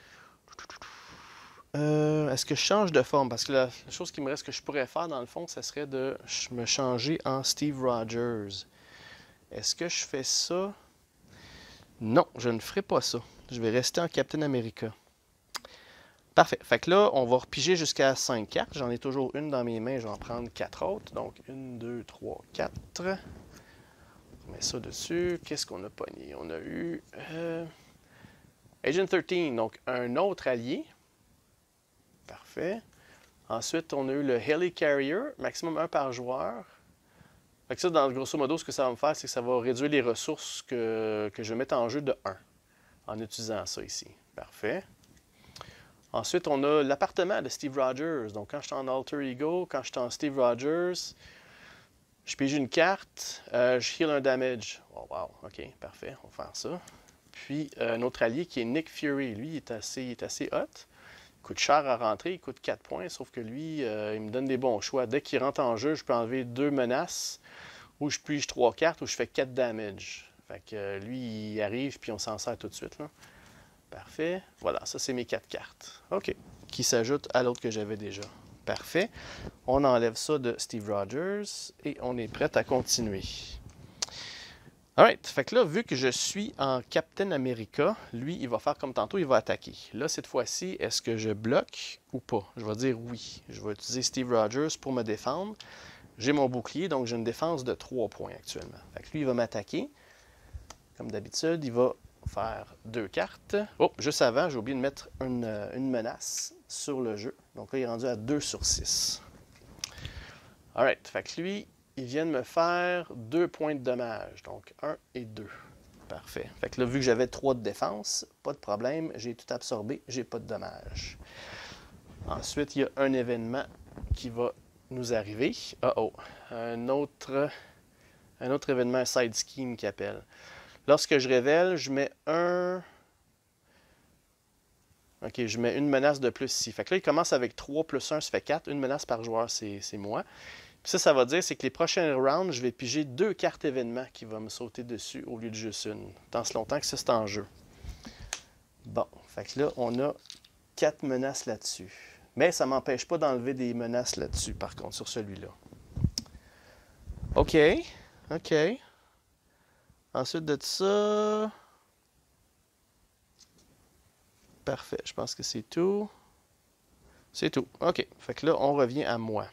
Euh, Est-ce que je change de forme? Parce que la, la chose qui me reste que je pourrais faire, dans le fond, ce serait de me changer en Steve Rogers. Est-ce que je fais ça? Non, je ne ferai pas ça. Je vais rester en Captain America. Parfait. Fait que là, on va repiger jusqu'à cinq cartes. J'en ai toujours une dans mes mains. Je vais en prendre quatre autres. Donc, un, deux, trois, quatre. On met ça dessus. Qu'est-ce qu'on a pogné? On a eu euh, Agent treize, donc un autre allié. Parfait. Ensuite, on a eu le Helicarrier, maximum un par joueur. Fait que ça, dans, grosso modo, ce que ça va me faire, c'est que ça va réduire les ressources que, que je vais mettre en jeu de un en utilisant ça ici. Parfait. Ensuite, on a l'appartement de Steve Rogers. Donc, quand je suis en Alter Ego, quand je suis en Steve Rogers, je pige une carte, euh, je heal un damage. Oh, wow, OK, parfait, on va faire ça. Puis, euh, un autre allié qui est Nick Fury. Lui, il est assez, il est assez hot. Il coûte cher à rentrer, il coûte quatre points, sauf que lui, euh, il me donne des bons choix. Dès qu'il rentre en jeu, je peux enlever deux menaces, ou je pige trois cartes, ou je fais quatre damage. Fait que euh, lui, il arrive, puis on s'en sert tout de suite, là. Parfait. Voilà, ça, c'est mes quatre cartes. OK. Qui s'ajoutent à l'autre que j'avais déjà. Parfait. On enlève ça de Steve Rogers et on est prêt à continuer. Alright, fait que là, vu que je suis en Captain America, lui, il va faire comme tantôt, il va attaquer. Là, cette fois-ci, est-ce que je bloque ou pas? Je vais dire oui. Je vais utiliser Steve Rogers pour me défendre. J'ai mon bouclier, donc j'ai une défense de trois points actuellement. Fait que lui, il va m'attaquer. Comme d'habitude, il va faire deux cartes. Oh, juste avant, j'ai oublié de mettre une, une menace sur le jeu. Donc là, il est rendu à deux sur six. Alright, fait que lui, il vient de me faire deux points de dommage. Donc un et deux. Parfait. Fait que là, vu que j'avais trois de défense, pas de problème, j'ai tout absorbé, j'ai pas de dommage. Ensuite, il y a un événement qui va nous arriver. Oh oh, un autre, un autre événement, un side scheme qui appelle. Lorsque je révèle, je mets un... OK, je mets une menace de plus ici. Fait que là, il commence avec trois plus un, ça fait quatre. Une menace par joueur, c'est moi. Puis ça, ça va dire, c'est que les prochains rounds, je vais piger deux cartes événements qui vont me sauter dessus au lieu de juste une. Tant ce longtemps que ça, c'est en jeu. Bon, fait que là, on a quatre menaces là-dessus. Mais ça ne m'empêche pas d'enlever des menaces là-dessus, par contre, sur celui-là. OK, OK. Ensuite de ça... Parfait, je pense que c'est tout. C'est tout. OK, fait que là, on revient à moi.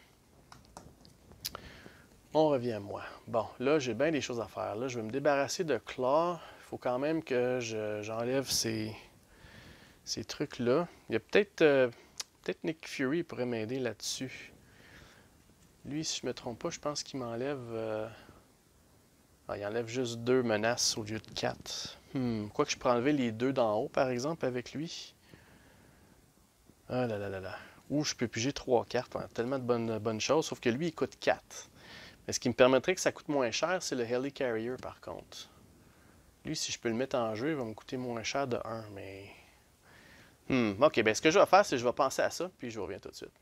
On revient à moi. Bon, là, j'ai bien des choses à faire. Là, je vais me débarrasser de Claw. Il faut quand même que j'enlève ces, ces trucs-là. Il y a peut-être euh, peut-être Nick Fury pourrait m'aider là-dessus. Lui, si je ne me trompe pas, je pense qu'il m'enlève... Euh... Ah, il enlève juste deux menaces au lieu de quatre. Hmm. Quoi que je peux enlever les deux d'en haut, par exemple, avec lui. Ah là là là là. Ou je peux piger trois cartes. Hein. Tellement de bonnes, bonnes choses, sauf que lui, il coûte quatre. Mais ce qui me permettrait que ça coûte moins cher, c'est le Helicarrier, par contre. Lui, si je peux le mettre en jeu, il va me coûter moins cher de un, mais... Hmm. OK, bien, ce que je vais faire, c'est que je vais penser à ça, puis je reviens tout de suite.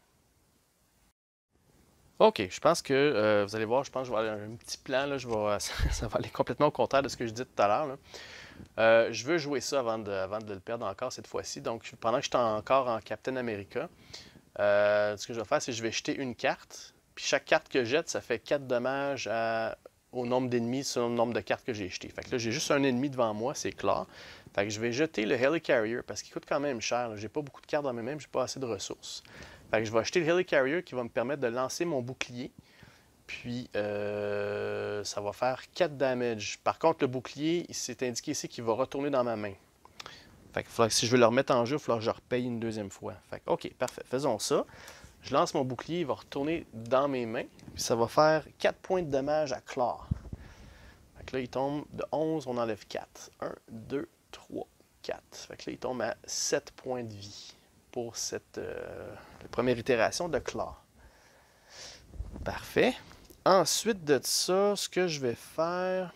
OK, je pense que, euh, vous allez voir, je pense que je vais aller un petit plan, là, je vais, ça va aller complètement au contraire de ce que je disais tout à l'heure. Euh, je veux jouer ça avant de, avant de le perdre encore cette fois-ci. Donc, pendant que je suis encore en Captain America, euh, ce que je vais faire, c'est que je vais jeter une carte. Puis chaque carte que je jette, ça fait quatre dommages à, au nombre d'ennemis selon le nombre de cartes que j'ai jetées. Fait que là, j'ai juste un ennemi devant moi, c'est Claw. Fait que je vais jeter le Helicarrier parce qu'il coûte quand même cher. J'ai pas beaucoup de cartes dans mes mains, j'ai pas assez de ressources. Fait que je vais acheter le Helicarrier qui va me permettre de lancer mon bouclier. Puis, euh, ça va faire quatre damage. Par contre, le bouclier, c'est indiqué ici qu'il va retourner dans ma main. Fait que, faudra que si je veux le remettre en jeu, il va falloir que je repaye une deuxième fois. Fait que, OK, parfait. Faisons ça. Je lance mon bouclier, il va retourner dans mes mains. Puis ça va faire quatre points de dommage à Claw. Fait que là, il tombe de onze, on enlève quatre. un, deux, trois, quatre. Fait que là, il tombe à sept points de vie pour cette euh, première itération de Claw. Parfait. Ensuite de ça, ce que je vais faire,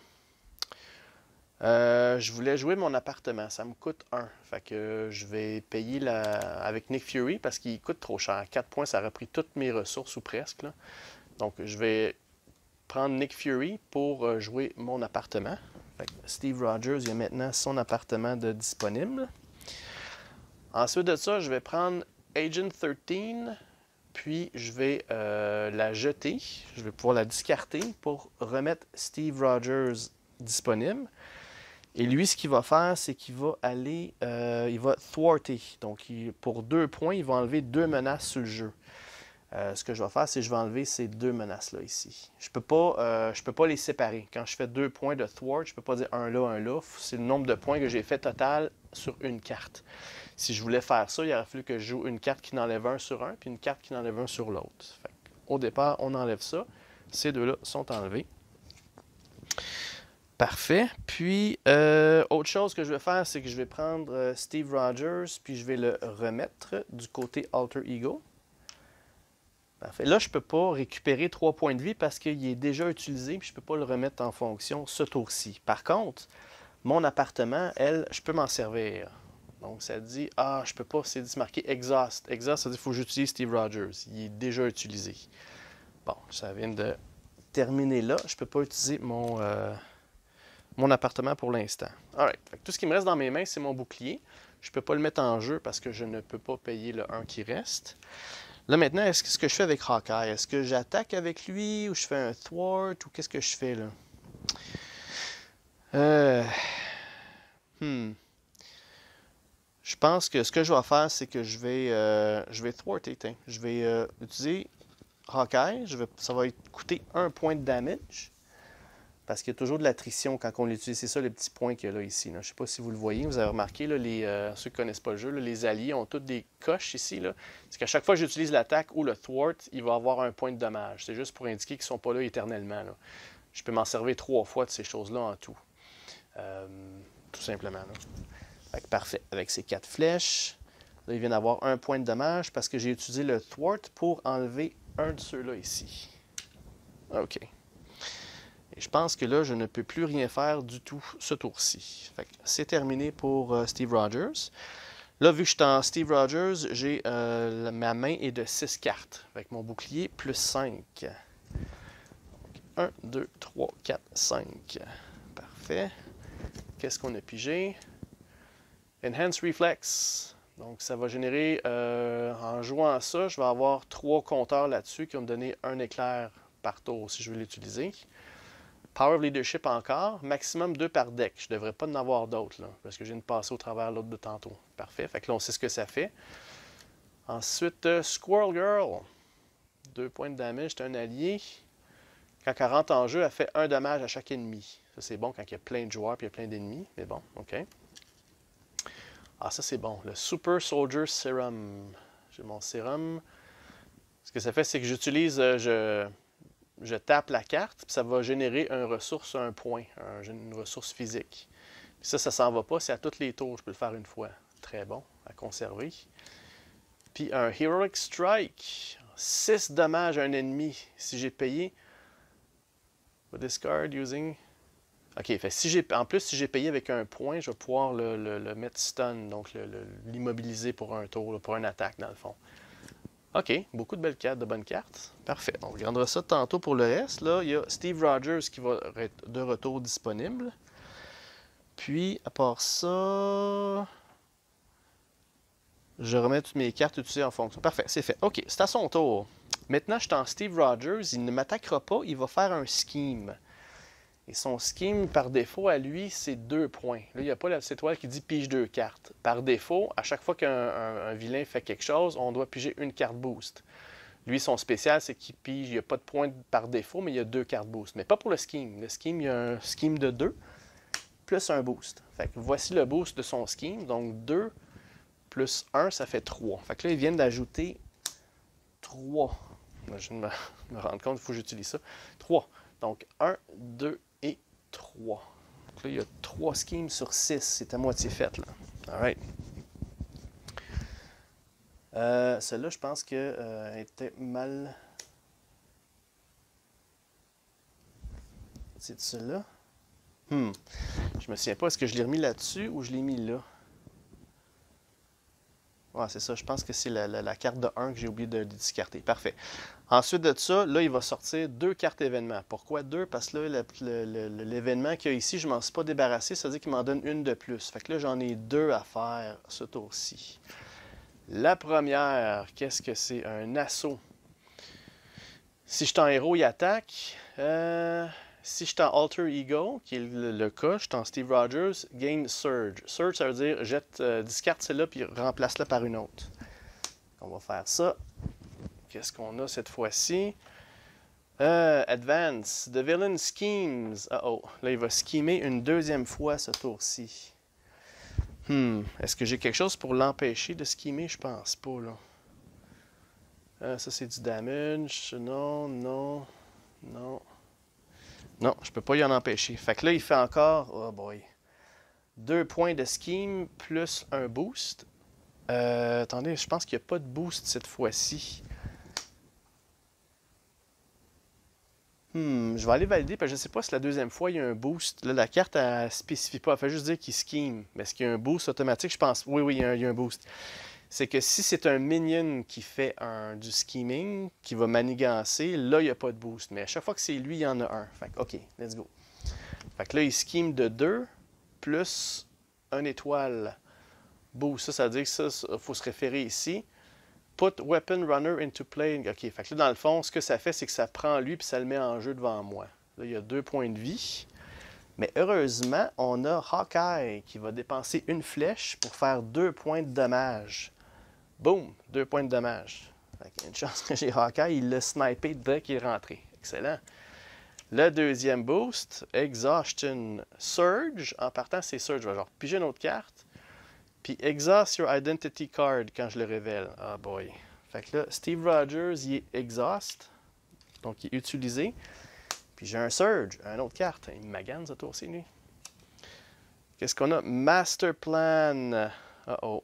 euh, je voulais jouer mon appartement. Ça me coûte un. Fait que je vais payer la... avec Nick Fury parce qu'il coûte trop cher. quatre points, ça aurait pris toutes mes ressources ou presque. Là. Donc, je vais prendre Nick Fury pour jouer mon appartement. Fait que Steve Rogers, il a maintenant son appartement de disponible. Ensuite de ça, je vais prendre Agent treize. Puis, je vais euh, la jeter. Je vais pouvoir la discarter pour remettre Steve Rogers disponible. Et lui, ce qu'il va faire, c'est qu'il va aller... Euh, il va thwarter. Donc, il, pour deux points, il va enlever deux menaces sur le jeu. Euh, ce que je vais faire, c'est que je vais enlever ces deux menaces-là ici. Je ne peux pas, euh, je peux pas les séparer. Quand je fais deux points de thwart, je ne peux pas dire un là, un là. C'est le nombre de points que j'ai fait total sur une carte. Si je voulais faire ça, il aurait fallu que je joue une carte qui n'enlève un sur un, puis une carte qui n'enlève un sur l'autre. Au départ, on enlève ça. Ces deux-là sont enlevés. Parfait. Puis, euh, autre chose que je vais faire, c'est que je vais prendre euh, Steve Rogers, puis je vais le remettre du côté Alter Ego. Parfait. Là, je ne peux pas récupérer trois points de vie parce qu'il est déjà utilisé, puis je ne peux pas le remettre en fonction ce tour-ci. Par contre, mon appartement, elle, je peux m'en servir. Donc, ça dit, ah, je peux pas, c'est dit marqué exhaust. Exhaust, ça dit qu'il faut que j'utilise Steve Rogers. Il est déjà utilisé. Bon, ça vient de terminer là. Je ne peux pas utiliser mon, euh, mon appartement pour l'instant. Alright. Tout ce qui me reste dans mes mains, c'est mon bouclier. Je ne peux pas le mettre en jeu parce que je ne peux pas payer le un qui reste. Là, maintenant, est-ce que ce que je fais avec Hawkeye? Est-ce que j'attaque avec lui ou je fais un thwart ou qu'est-ce que je fais là? Euh... Hmm. Je pense que ce que je vais faire, c'est que je vais, euh, je vais thwarter. Tiens. Je vais euh, utiliser Hawkeye. Je vais, ça va coûter un point de damage. Parce qu'il y a toujours de l'attrition quand on l'utilise. C'est ça le petit point qu'il y a là ici. Là. Je ne sais pas si vous le voyez. Vous avez remarqué, là, les, euh, ceux qui ne connaissent pas le jeu, là, les alliés ont toutes des coches ici. C'est qu'à chaque fois que j'utilise l'attaque ou le thwart, il va avoir un point de dommage. C'est juste pour indiquer qu'ils ne sont pas là éternellement. Là. Je peux m'en servir trois fois de ces choses-là en tout. Euh, tout simplement. Là. Fait que parfait. Avec ces quatre flèches, là, il vient d'avoir un point de dommage parce que j'ai utilisé le thwart pour enlever un de ceux-là ici. OK. Et je pense que là, je ne peux plus rien faire du tout ce tour-ci. C'est terminé pour euh, Steve Rogers. Là, vu que je suis en Steve Rogers, j'ai euh, ma main est de six cartes. Avec mon bouclier, plus cinq. un, deux, trois, quatre, cinq. Parfait. Qu'est-ce qu'on a pigé? Enhance Reflex. Donc, ça va générer, euh, en jouant à ça, je vais avoir trois compteurs là-dessus qui vont me donner un éclair par tour si je veux l'utiliser. Power of Leadership encore, maximum deux par deck. Je ne devrais pas en avoir d'autres, parce que je viens de passer au travers l'autre de tantôt. Parfait, fait que là, on sait ce que ça fait. Ensuite, euh, Squirrel Girl. Deux points de damage, c'est un allié. Quand elle rentre en jeu, elle fait un dommage à chaque ennemi. Ça, c'est bon quand il y a plein de joueurs et il y a plein d'ennemis. Mais bon, OK. Ah, ça, c'est bon. Le Super Soldier Serum. J'ai mon sérum. Ce que ça fait, c'est que j'utilise... Euh, je... Je tape la carte, puis ça va générer une ressource, un point, un, une ressource physique. Puis ça, ça ne s'en va pas, c'est à tous les tours, je peux le faire une fois. Très bon, à conserver. Puis un Heroic Strike, six dommages à un ennemi. Si j'ai payé, discard using... OK, fait, si j'ai, en plus, si j'ai payé avec un point, je vais pouvoir le, le, le mettre stun, donc l'immobiliser pour un tour, pour une attaque, dans le fond. OK, beaucoup de belles cartes, de bonnes cartes. Parfait. On regardera ça tantôt pour le reste. Là, il y a Steve Rogers qui va être de retour disponible. Puis, à part ça, je remets toutes mes cartes utilisées en fonction. Parfait, c'est fait. OK, c'est à son tour. Maintenant, je suis en Steve Rogers. Il ne m'attaquera pas. Il va faire un scheme. Et son scheme, par défaut, à lui, c'est deux points. Là, il n'y a pas la petite étoile qui dit « pige deux cartes ». Par défaut, à chaque fois qu'un un, un vilain fait quelque chose, on doit piger une carte boost. Lui, son spécial, c'est qu'il pige, il n'y a pas de points par défaut, mais il y a deux cartes boost. Mais pas pour le scheme. Le scheme, il y a un scheme de deux, plus un boost. Fait que voici le boost de son scheme. Donc, deux plus un, ça fait trois. Fait que là, ils viennent d'ajouter trois. Je viens de me, me rendre compte, il faut que j'utilise ça. trois. Donc, un, deux et trois. Donc là, il y a trois schemes sur six. C'est à moitié fait, là. All right. Euh, Celle-là, je pense qu'elle euh, était mal... C'est celle-là? Hmm. Je me souviens pas. Est-ce que je l'ai remis là-dessus ou je l'ai mis là? Ouais, c'est ça. Je pense que c'est la, la, la carte de un que j'ai oublié de, de discarter. Parfait. Ensuite de ça, là, il va sortir deux cartes événements. Pourquoi deux? Parce que là, l'événement qu'il y a ici, je ne m'en suis pas débarrassé. Ça veut dire qu'il m'en donne une de plus. Fait que là, j'en ai deux à faire ce tour-ci. La première, qu'est-ce que c'est? Un assaut. Si je suis en héros, il attaque. Euh... Si je suis en Alter Ego, qui est le, le cas, je suis en Steve Rogers, gain Surge. Surge, ça veut dire jette, euh, discarte celle-là puis remplace-la par une autre. On va faire ça. Qu'est-ce qu'on a cette fois-ci? Euh, advance. The Villain Schemes. Uh oh. Là, il va schemer une deuxième fois ce tour-ci. Hmm. Est-ce que j'ai quelque chose pour l'empêcher de schemer? Je pense pas, là. Euh, ça, c'est du damage. Non, non, non. Non, je ne peux pas y en empêcher. Fait que là, il fait encore, oh boy, deux points de scheme plus un boost. Euh, attendez, je pense qu'il n'y a pas de boost cette fois-ci. Hmm, je vais aller valider parce que je ne sais pas si la deuxième fois, il y a un boost. Là, la carte, elle ne spécifie pas. Elle fait juste dire qu'il scheme. Mais est-ce qu'il y a un boost automatique? Je pense, oui, oui, il y a un, il y a un boost. C'est que si c'est un minion qui fait un, du scheming, qui va manigancer, là, il n'y a pas de boost. Mais à chaque fois que c'est lui, il y en a un. Fait que, OK, let's go. Fait que là, il scheme de deux plus une étoile boost. Ça, ça veut dire que ça, il faut se référer ici. Put weapon runner into play. OK, fait que là, dans le fond, ce que ça fait, c'est que ça prend lui puis ça le met en jeu devant moi. Là, il y a deux points de vie. Mais heureusement, on a Hawkeye qui va dépenser une flèche pour faire deux points de dommage. Boum! Deux points de dommage. Fait qu'il y a une chance que j'ai Hawkeye, il l'a snipé dès qu'il est rentré. Excellent. Le deuxième boost, Exhaustion Surge. En partant, c'est Surge. Je vais genre piger une autre carte. Puis Exhaust your identity card quand je le révèle. Ah boy. Fait que là, Steve Rogers, il est Exhaust. Donc, il est utilisé. Puis j'ai un Surge, une autre carte. Il me magane, ça, toi aussi, lui. Qu'est-ce qu'on a? Master Plan. Uh oh.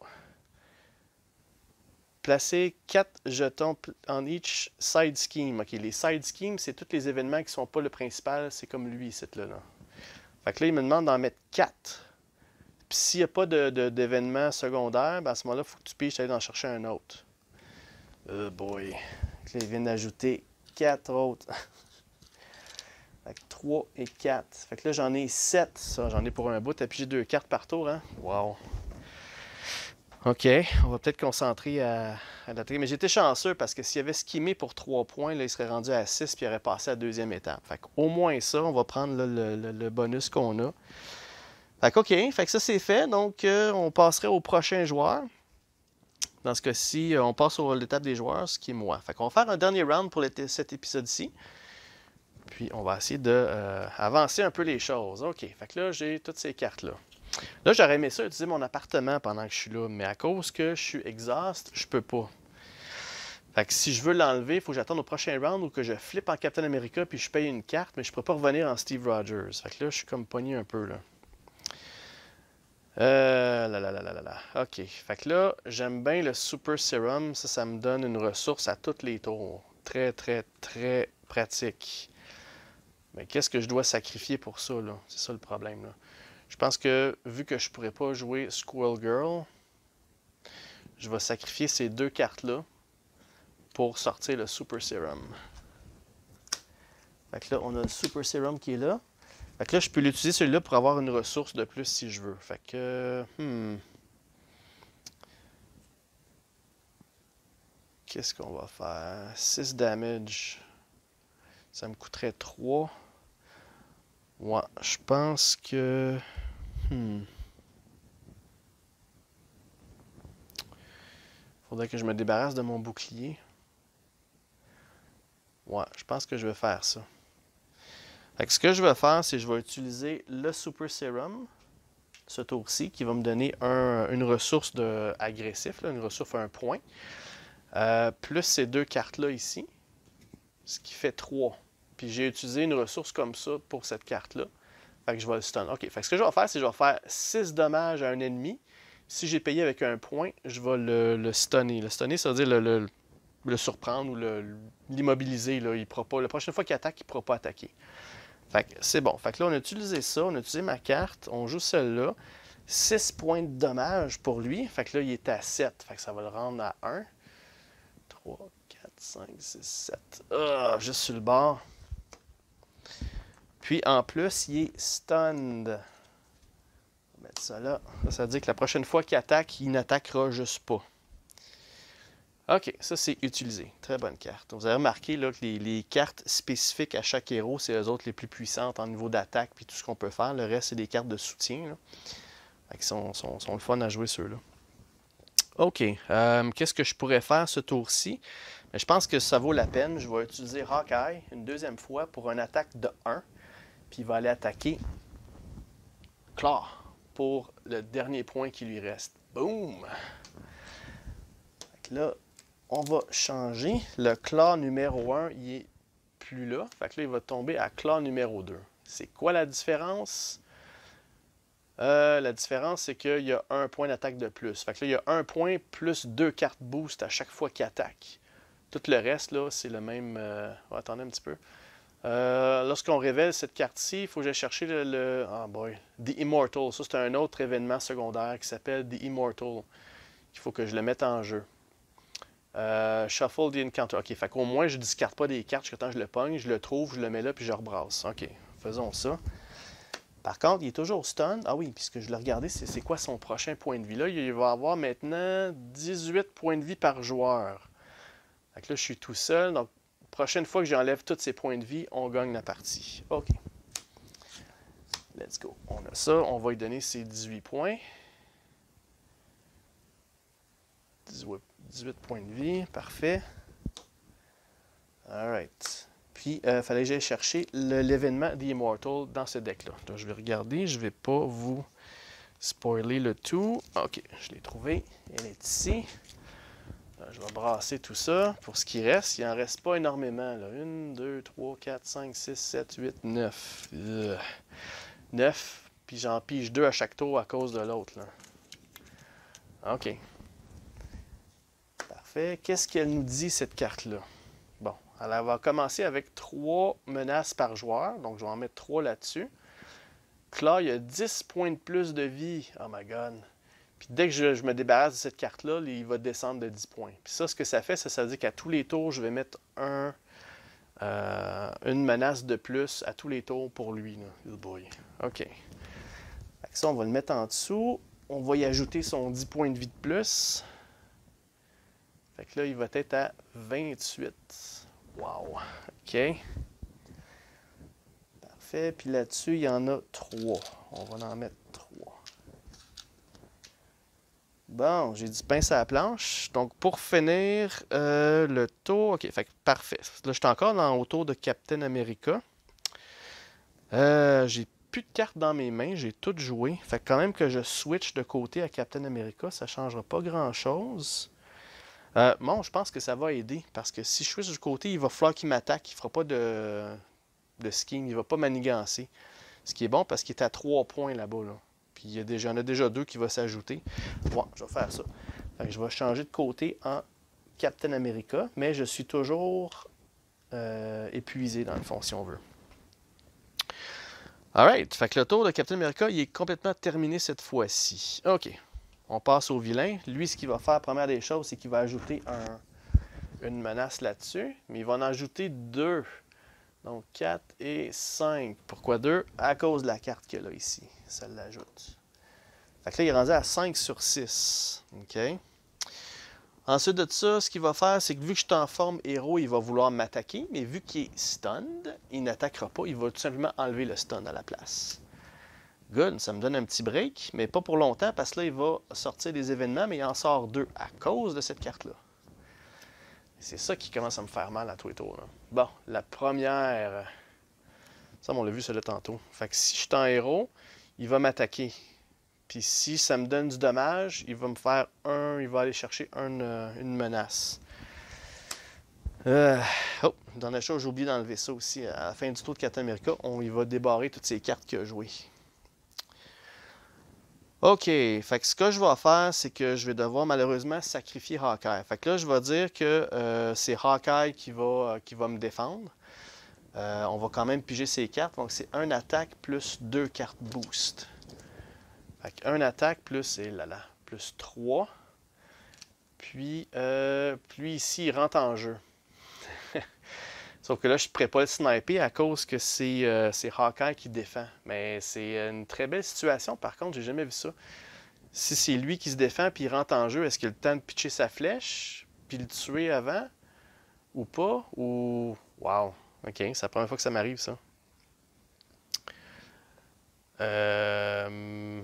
Placer quatre jetons en each side scheme. OK, les side schemes, c'est tous les événements qui ne sont pas le principal. C'est comme lui, ici, là, là. Fait que là, il me demande d'en mettre quatre. Puis s'il n'y a pas d'événement secondaire, ben à ce moment-là, il faut que tu piges, aller en chercher un autre. Oh boy. Là, il vient d'ajouter quatre autres. Fait que trois et quatre. Fait que là, j'en ai sept. Ça, j'en ai pour un bout. Et puis j'ai deux cartes par tour, hein? Wow. OK, on va peut-être concentrer à, à la trier. Mais j'étais chanceux parce que s'il avait skimmé pour trois points, là, il serait rendu à six puis il aurait passé à la deuxième étape. Fait qu'au moins ça, on va prendre là, le, le, le bonus qu'on a. Fait que OK, fait que ça c'est fait. Donc, euh, on passerait au prochain joueur. Dans ce cas-ci, on passe à l'étape des joueurs, ce qui est moi. Fait qu'on va faire un dernier round pour cet épisode-ci. Puis, on va essayer d'avancer euh, un peu les choses. OK, fait que là, j'ai toutes ces cartes-là. Là, j'aurais aimé ça utiliser mon appartement pendant que je suis là, mais à cause que je suis exhaust, je peux pas. Fait que si je veux l'enlever, il faut que j'attende au prochain round ou que je flippe en Captain America puis je paye une carte, mais je ne pourrais pas revenir en Steve Rogers. Fait que là, je suis comme pogné un peu, là. Euh, là, là, là, là, là, là. OK. Fait que là, j'aime bien le Super Serum. Ça, ça me donne une ressource à tous les tours. Très, très, très pratique. Mais qu'est-ce que je dois sacrifier pour ça, là? C'est ça le problème, là. Je pense que, vu que je ne pourrais pas jouer Squirrel Girl, je vais sacrifier ces deux cartes-là pour sortir le Super Serum. Fait que là, on a le Super Serum qui est là. Fait que là, je peux l'utiliser celui-là pour avoir une ressource de plus si je veux. Fait que... Hmm. Qu'est-ce qu'on va faire? six damage. Ça me coûterait trois. Ouais, je pense que... Hmm. Faudrait que je me débarrasse de mon bouclier. Ouais, je pense que je vais faire ça. Fait que ce que je vais faire, c'est que je vais utiliser le Super Serum, ce tour-ci, qui va me donner un, une ressource de agressif, là, une ressource à un point, euh, plus ces deux cartes-là ici, ce qui fait trois. Puis j'ai utilisé une ressource comme ça pour cette carte-là. Fait que je vais le stun. OK, fait que ce que je vais faire, c'est que je vais faire six dommages à un ennemi. Si j'ai payé avec un point, je vais le, le stunner. Le stunner, ça veut dire le, le, le surprendre ou l'immobiliser. La prochaine fois qu'il attaque, il ne pourra pas attaquer. Fait que c'est bon. Fait que là, on a utilisé ça. On a utilisé ma carte. On joue celle-là. six points de dommage pour lui. Fait que là, il est à sept. Fait que ça va le rendre à un. trois, quatre, cinq, six, sept. Ah, juste sur le bord. Puis, en plus, il est stunned. On va mettre ça là. Ça, ça veut dire que la prochaine fois qu'il attaque, il n'attaquera juste pas. OK, ça c'est utilisé. Très bonne carte. Vous avez remarqué là, que les, les cartes spécifiques à chaque héros, c'est eux autres les plus puissantes en niveau d'attaque puis tout ce qu'on peut faire. Le reste, c'est des cartes de soutien. Là. Fait qu'ils sont, sont, sont le fun à jouer ceux-là. OK. Euh, Qu'est-ce que je pourrais faire ce tour-ci? Je pense que ça vaut la peine. Je vais utiliser Hawkeye une deuxième fois pour une attaque de un. Puis il va aller attaquer Claw pour le dernier point qui lui reste. Boum! Fait que là, on va changer. Le Claw numéro un, il est plus là. Fait que là, il va tomber à Claw numéro deux. C'est quoi la différence? Euh, la différence, c'est qu'il y a un point d'attaque de plus. Fait que là, il y a un point plus deux cartes boost à chaque fois qu'il attaque. Tout le reste, là, c'est le même... Euh... Oh, attendez un petit peu. Euh, Lorsqu'on révèle cette carte-ci, il faut que j'aille chercher le... le... Oh boy. The Immortal. Ça, c'est un autre événement secondaire qui s'appelle The Immortal. Il faut que je le mette en jeu. Euh, shuffle the encounter. OK, fait qu'au moins, je ne discarte pas des cartes jusqu'à temps que je le pogne. Je le trouve, je le mets là, puis je rebrasse. OK, faisons ça. Par contre, il est toujours stun. Ah oui, puisque je l'ai regardé, c'est quoi son prochain point de vie? Là, il va avoir maintenant dix-huit points de vie par joueur. Fait que là, je suis tout seul. Donc, prochaine fois que j'enlève tous ces points de vie, on gagne la partie. OK. Let's go. On a ça. On va lui donner ses dix-huit points. dix-huit, dix-huit points de vie. Parfait. Alright. Puis, il euh, fallait que j'aille chercher l'événement The Immortal dans ce deck-là. Donc, je vais regarder. Je ne vais pas vous spoiler le tout. OK, je l'ai trouvé. Elle est ici. Alors, je vais brasser tout ça. Pour ce qui reste, il n'en reste pas énormément. un, deux, trois, quatre, cinq, six, sept, huit, neuf. Euh, neuf. Puis j'en pige deux à chaque tour à cause de l'autre. OK. Parfait. Qu'est-ce qu'elle nous dit, cette carte-là? Bon. Alors, elle va commencer avec trois menaces par joueur. Donc, je vais en mettre trois là-dessus. Là, il y a dix points de plus de vie. Oh my God. Puis dès que je, je me débarrasse de cette carte-là, il va descendre de dix points. Puis ça, ce que ça fait, ça, ça veut dire qu'à tous les tours, je vais mettre un, euh, une menace de plus à tous les tours pour lui. Là. Oh boy. OK. Fait que ça, on va le mettre en dessous. On va y ajouter son dix points de vie de plus. Fait que là, il va être à vingt-huit. Wow! OK. Parfait. Puis là-dessus, il y en a trois. On va en mettre trois. Bon, j'ai du pince à la planche. Donc, pour finir euh, le tour... OK, fait que parfait. Là, je suis encore dans, autour de Captain America. Euh, j'ai plus de cartes dans mes mains. J'ai tout joué. Fait que quand même que je switch de côté à Captain America, ça ne changera pas grand-chose. Euh, bon, je pense que ça va aider, parce que si je suis du côté, il va falloir qu'il m'attaque. Il ne fera pas de, de scheme, il ne va pas manigancer. Ce qui est bon, parce qu'il est à trois points là-bas. Là. Puis il y, a déjà, il y en a déjà deux qui vont s'ajouter. Bon, je vais faire ça. Fait que je vais changer de côté en Captain America, mais je suis toujours euh, épuisé, dans le fond, si on veut. Alright, fait que le tour de Captain America, il est complètement terminé cette fois-ci. OK. On passe au vilain. Lui, ce qu'il va faire, première des choses, c'est qu'il va ajouter un, une menace là-dessus. Mais il va en ajouter deux. Donc, quatre et cinq. Pourquoi deux? À cause de la carte qu'il a là, ici. Ça l'ajoute. Fait que là, il est rendu à cinq sur six. OK. Ensuite de ça, ce qu'il va faire, c'est que vu que je suis en forme héros, il va vouloir m'attaquer. Mais vu qu'il est stunned, il n'attaquera pas. Il va tout simplement enlever le stun à la place. Good, ça me donne un petit break, mais pas pour longtemps, parce que là, il va sortir des événements, mais il en sort deux à cause de cette carte-là. C'est ça qui commence à me faire mal à tous les tours. Là. Bon, la première... Ça, on l'a vu, celle-là tantôt. Fait que si je suis en héros, il va m'attaquer. Puis si ça me donne du dommage, il va me faire un... Il va aller chercher un, euh, une menace. Euh, oh, dans la chose, j'ai oublié d'enlever ça aussi. À la fin du tour de Captain America, on il va débarrer toutes ces cartes qu'il a jouées. OK, fait que ce que je vais faire, c'est que je vais devoir malheureusement sacrifier Hawkeye. Fait que là, je vais dire que euh, c'est Hawkeye qui va, euh, qui va me défendre. Euh, on va quand même piger ses cartes. Donc, c'est un attaque plus deux cartes boost. Fait que un attaque plus, et là là, plus trois. Puis, euh, puis ici, il rentre en jeu. Sauf que là, je ne pourrais pas le sniper à cause que c'est euh, Hawkeye qui défend. Mais c'est une très belle situation. Par contre, j'ai jamais vu ça. Si c'est lui qui se défend puis il rentre en jeu, est-ce qu'il a le temps de pitcher sa flèche puis le tuer avant? Ou pas? Ou... Wow! OK, c'est la première fois que ça m'arrive, ça. Euh...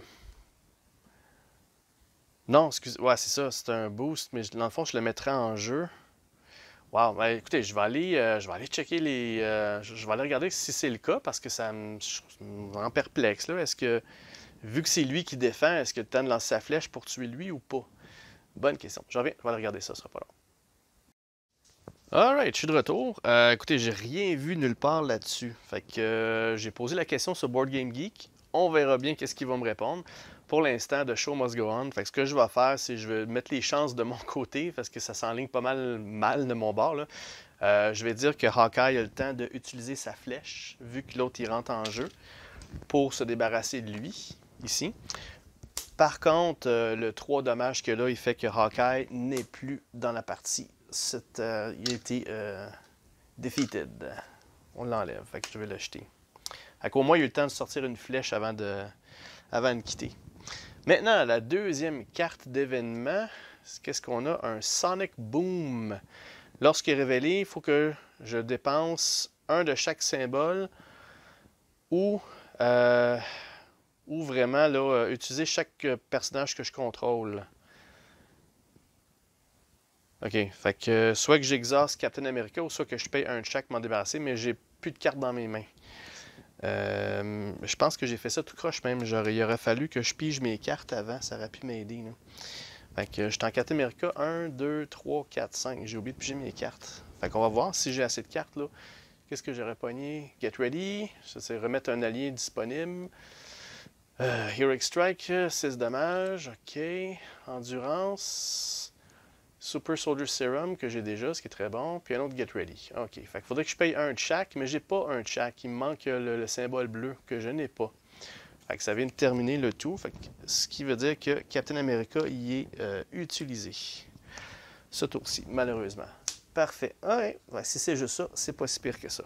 Non, excusez. Ouais, c'est ça. C'est un boost. Mais dans le fond, je le mettrais en jeu. Wow, ben, écoutez, je vais aller, euh, je vais aller checker les. Euh, je vais aller regarder si c'est le cas parce que ça me, me rend perplexe. Est-ce que, vu que c'est lui qui défend, est-ce qu'il a le temps de lancer sa flèche pour tuer lui ou pas? Bonne question. Je reviens, je vais aller regarder ça, ça sera pas long. Alright, je suis de retour. Euh, écoutez, j'ai rien vu nulle part là-dessus. Fait que euh, j'ai posé la question sur Board Game Geek. On verra bien qu'est-ce qu'il va me répondre. Pour l'instant, the show must go on. Fait que ce que je vais faire, c'est que je vais mettre les chances de mon côté parce que ça s'enligne pas mal mal de mon bord. Là. Euh, je vais dire que Hawkeye a le temps d'utiliser sa flèche, vu que l'autre il rentre en jeu, pour se débarrasser de lui, ici. Par contre, euh, le trois dommages que là, il fait que Hawkeye n'est plus dans la partie. Euh, il a été euh, defeated. On l'enlève, fait que je vais l'acheter. Au moins, il y a eu le temps de sortir une flèche avant de, avant de quitter. Maintenant, la deuxième carte d'événement, qu'est-ce qu'on a? Un Sonic Boom. Lorsqu'il est révélé, il faut que je dépense un de chaque symbole ou, euh, ou vraiment là, utiliser chaque personnage que je contrôle. OK, fait que soit que j'exauce Captain America ou soit que je paye un de chaque m'en débarrasser, mais j'ai plus de cartes dans mes mains. Euh, je pense que j'ai fait ça tout croche même. Genre, il aurait fallu que je pige mes cartes avant, ça aurait pu m'aider. Fait que je suis en Captain America, un, deux, trois, quatre, cinq. J'ai oublié de piger mes cartes. Fait qu'on va voir si j'ai assez de cartes là. Qu'est-ce que j'aurais pogné? Get ready, ça c'est remettre un allié disponible. Euh, Heroic Strike, six dommages, ok. Endurance. Super Soldier Serum que j'ai déjà, ce qui est très bon. Puis un autre Get Ready. OK. Fait qu'il faudrait que je paye un de chaque, mais j'ai pas un de chaque. Il me manque le, le symbole bleu que je n'ai pas. Fait que ça vient de terminer le tout. Fait que, ce qui veut dire que Captain America y est euh, utilisé. Ce tour-ci, malheureusement. Parfait. Ouais, ouais, si c'est juste ça, c'est pas si pire que ça.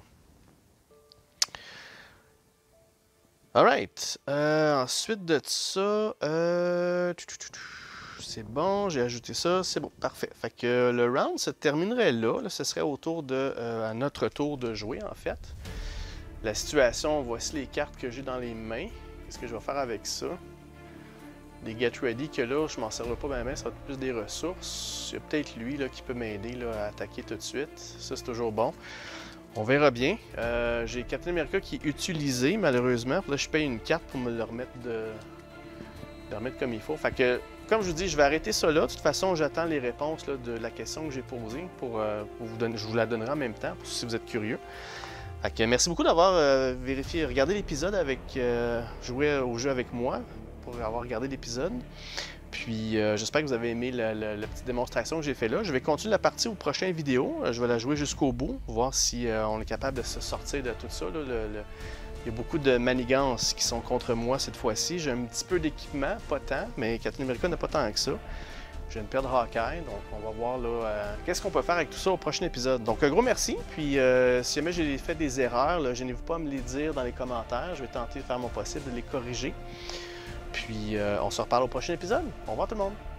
Alright. Euh, ensuite de ça, euh... c'est bon, j'ai ajouté ça, c'est bon, parfait. Fait que le round se terminerait là, là ce serait au tour de, euh, à notre tour de jouer en fait. La situation, voici les cartes que j'ai dans les mains. Qu'est-ce que je vais faire avec ça? Des Get Ready que là, je m'en servirai pas bien, ça va être plus des ressources. Il y a peut-être lui là, qui peut m'aider à attaquer tout de suite, ça c'est toujours bon. On verra bien. Euh, j'ai Captain America qui est utilisé malheureusement. Là, je paye une carte pour me le remettre, de... le remettre comme il faut. Fait que, comme je vous dis, je vais arrêter ça là. De toute façon, j'attends les réponses là, de la question que j'ai posée. Pour, euh, pour vous donner... Je vous la donnerai en même temps, si vous êtes curieux. Fait que, merci beaucoup d'avoir euh, vérifié, regardé l'épisode avec... Euh, joué au jeu avec moi, pour avoir regardé l'épisode. Puis, euh, j'espère que vous avez aimé la, la, la petite démonstration que j'ai fait là. Je vais continuer la partie aux prochaines vidéos. Je vais la jouer jusqu'au bout, voir si euh, on est capable de se sortir de tout ça. Là, le, le... Il y a beaucoup de manigances qui sont contre moi cette fois-ci. J'ai un petit peu d'équipement, pas tant, mais Captain America n'a pas tant que ça. J'ai une paire de Hawkeye, donc on va voir là euh, qu'est-ce qu'on peut faire avec tout ça au prochain épisode. Donc, un gros merci. Puis, euh, si jamais j'ai fait des erreurs, là, gênez-vous pas à me les dire dans les commentaires. Je vais tenter de faire mon possible de les corriger. Puis, euh, on se reparle au prochain épisode. Au revoir tout le monde!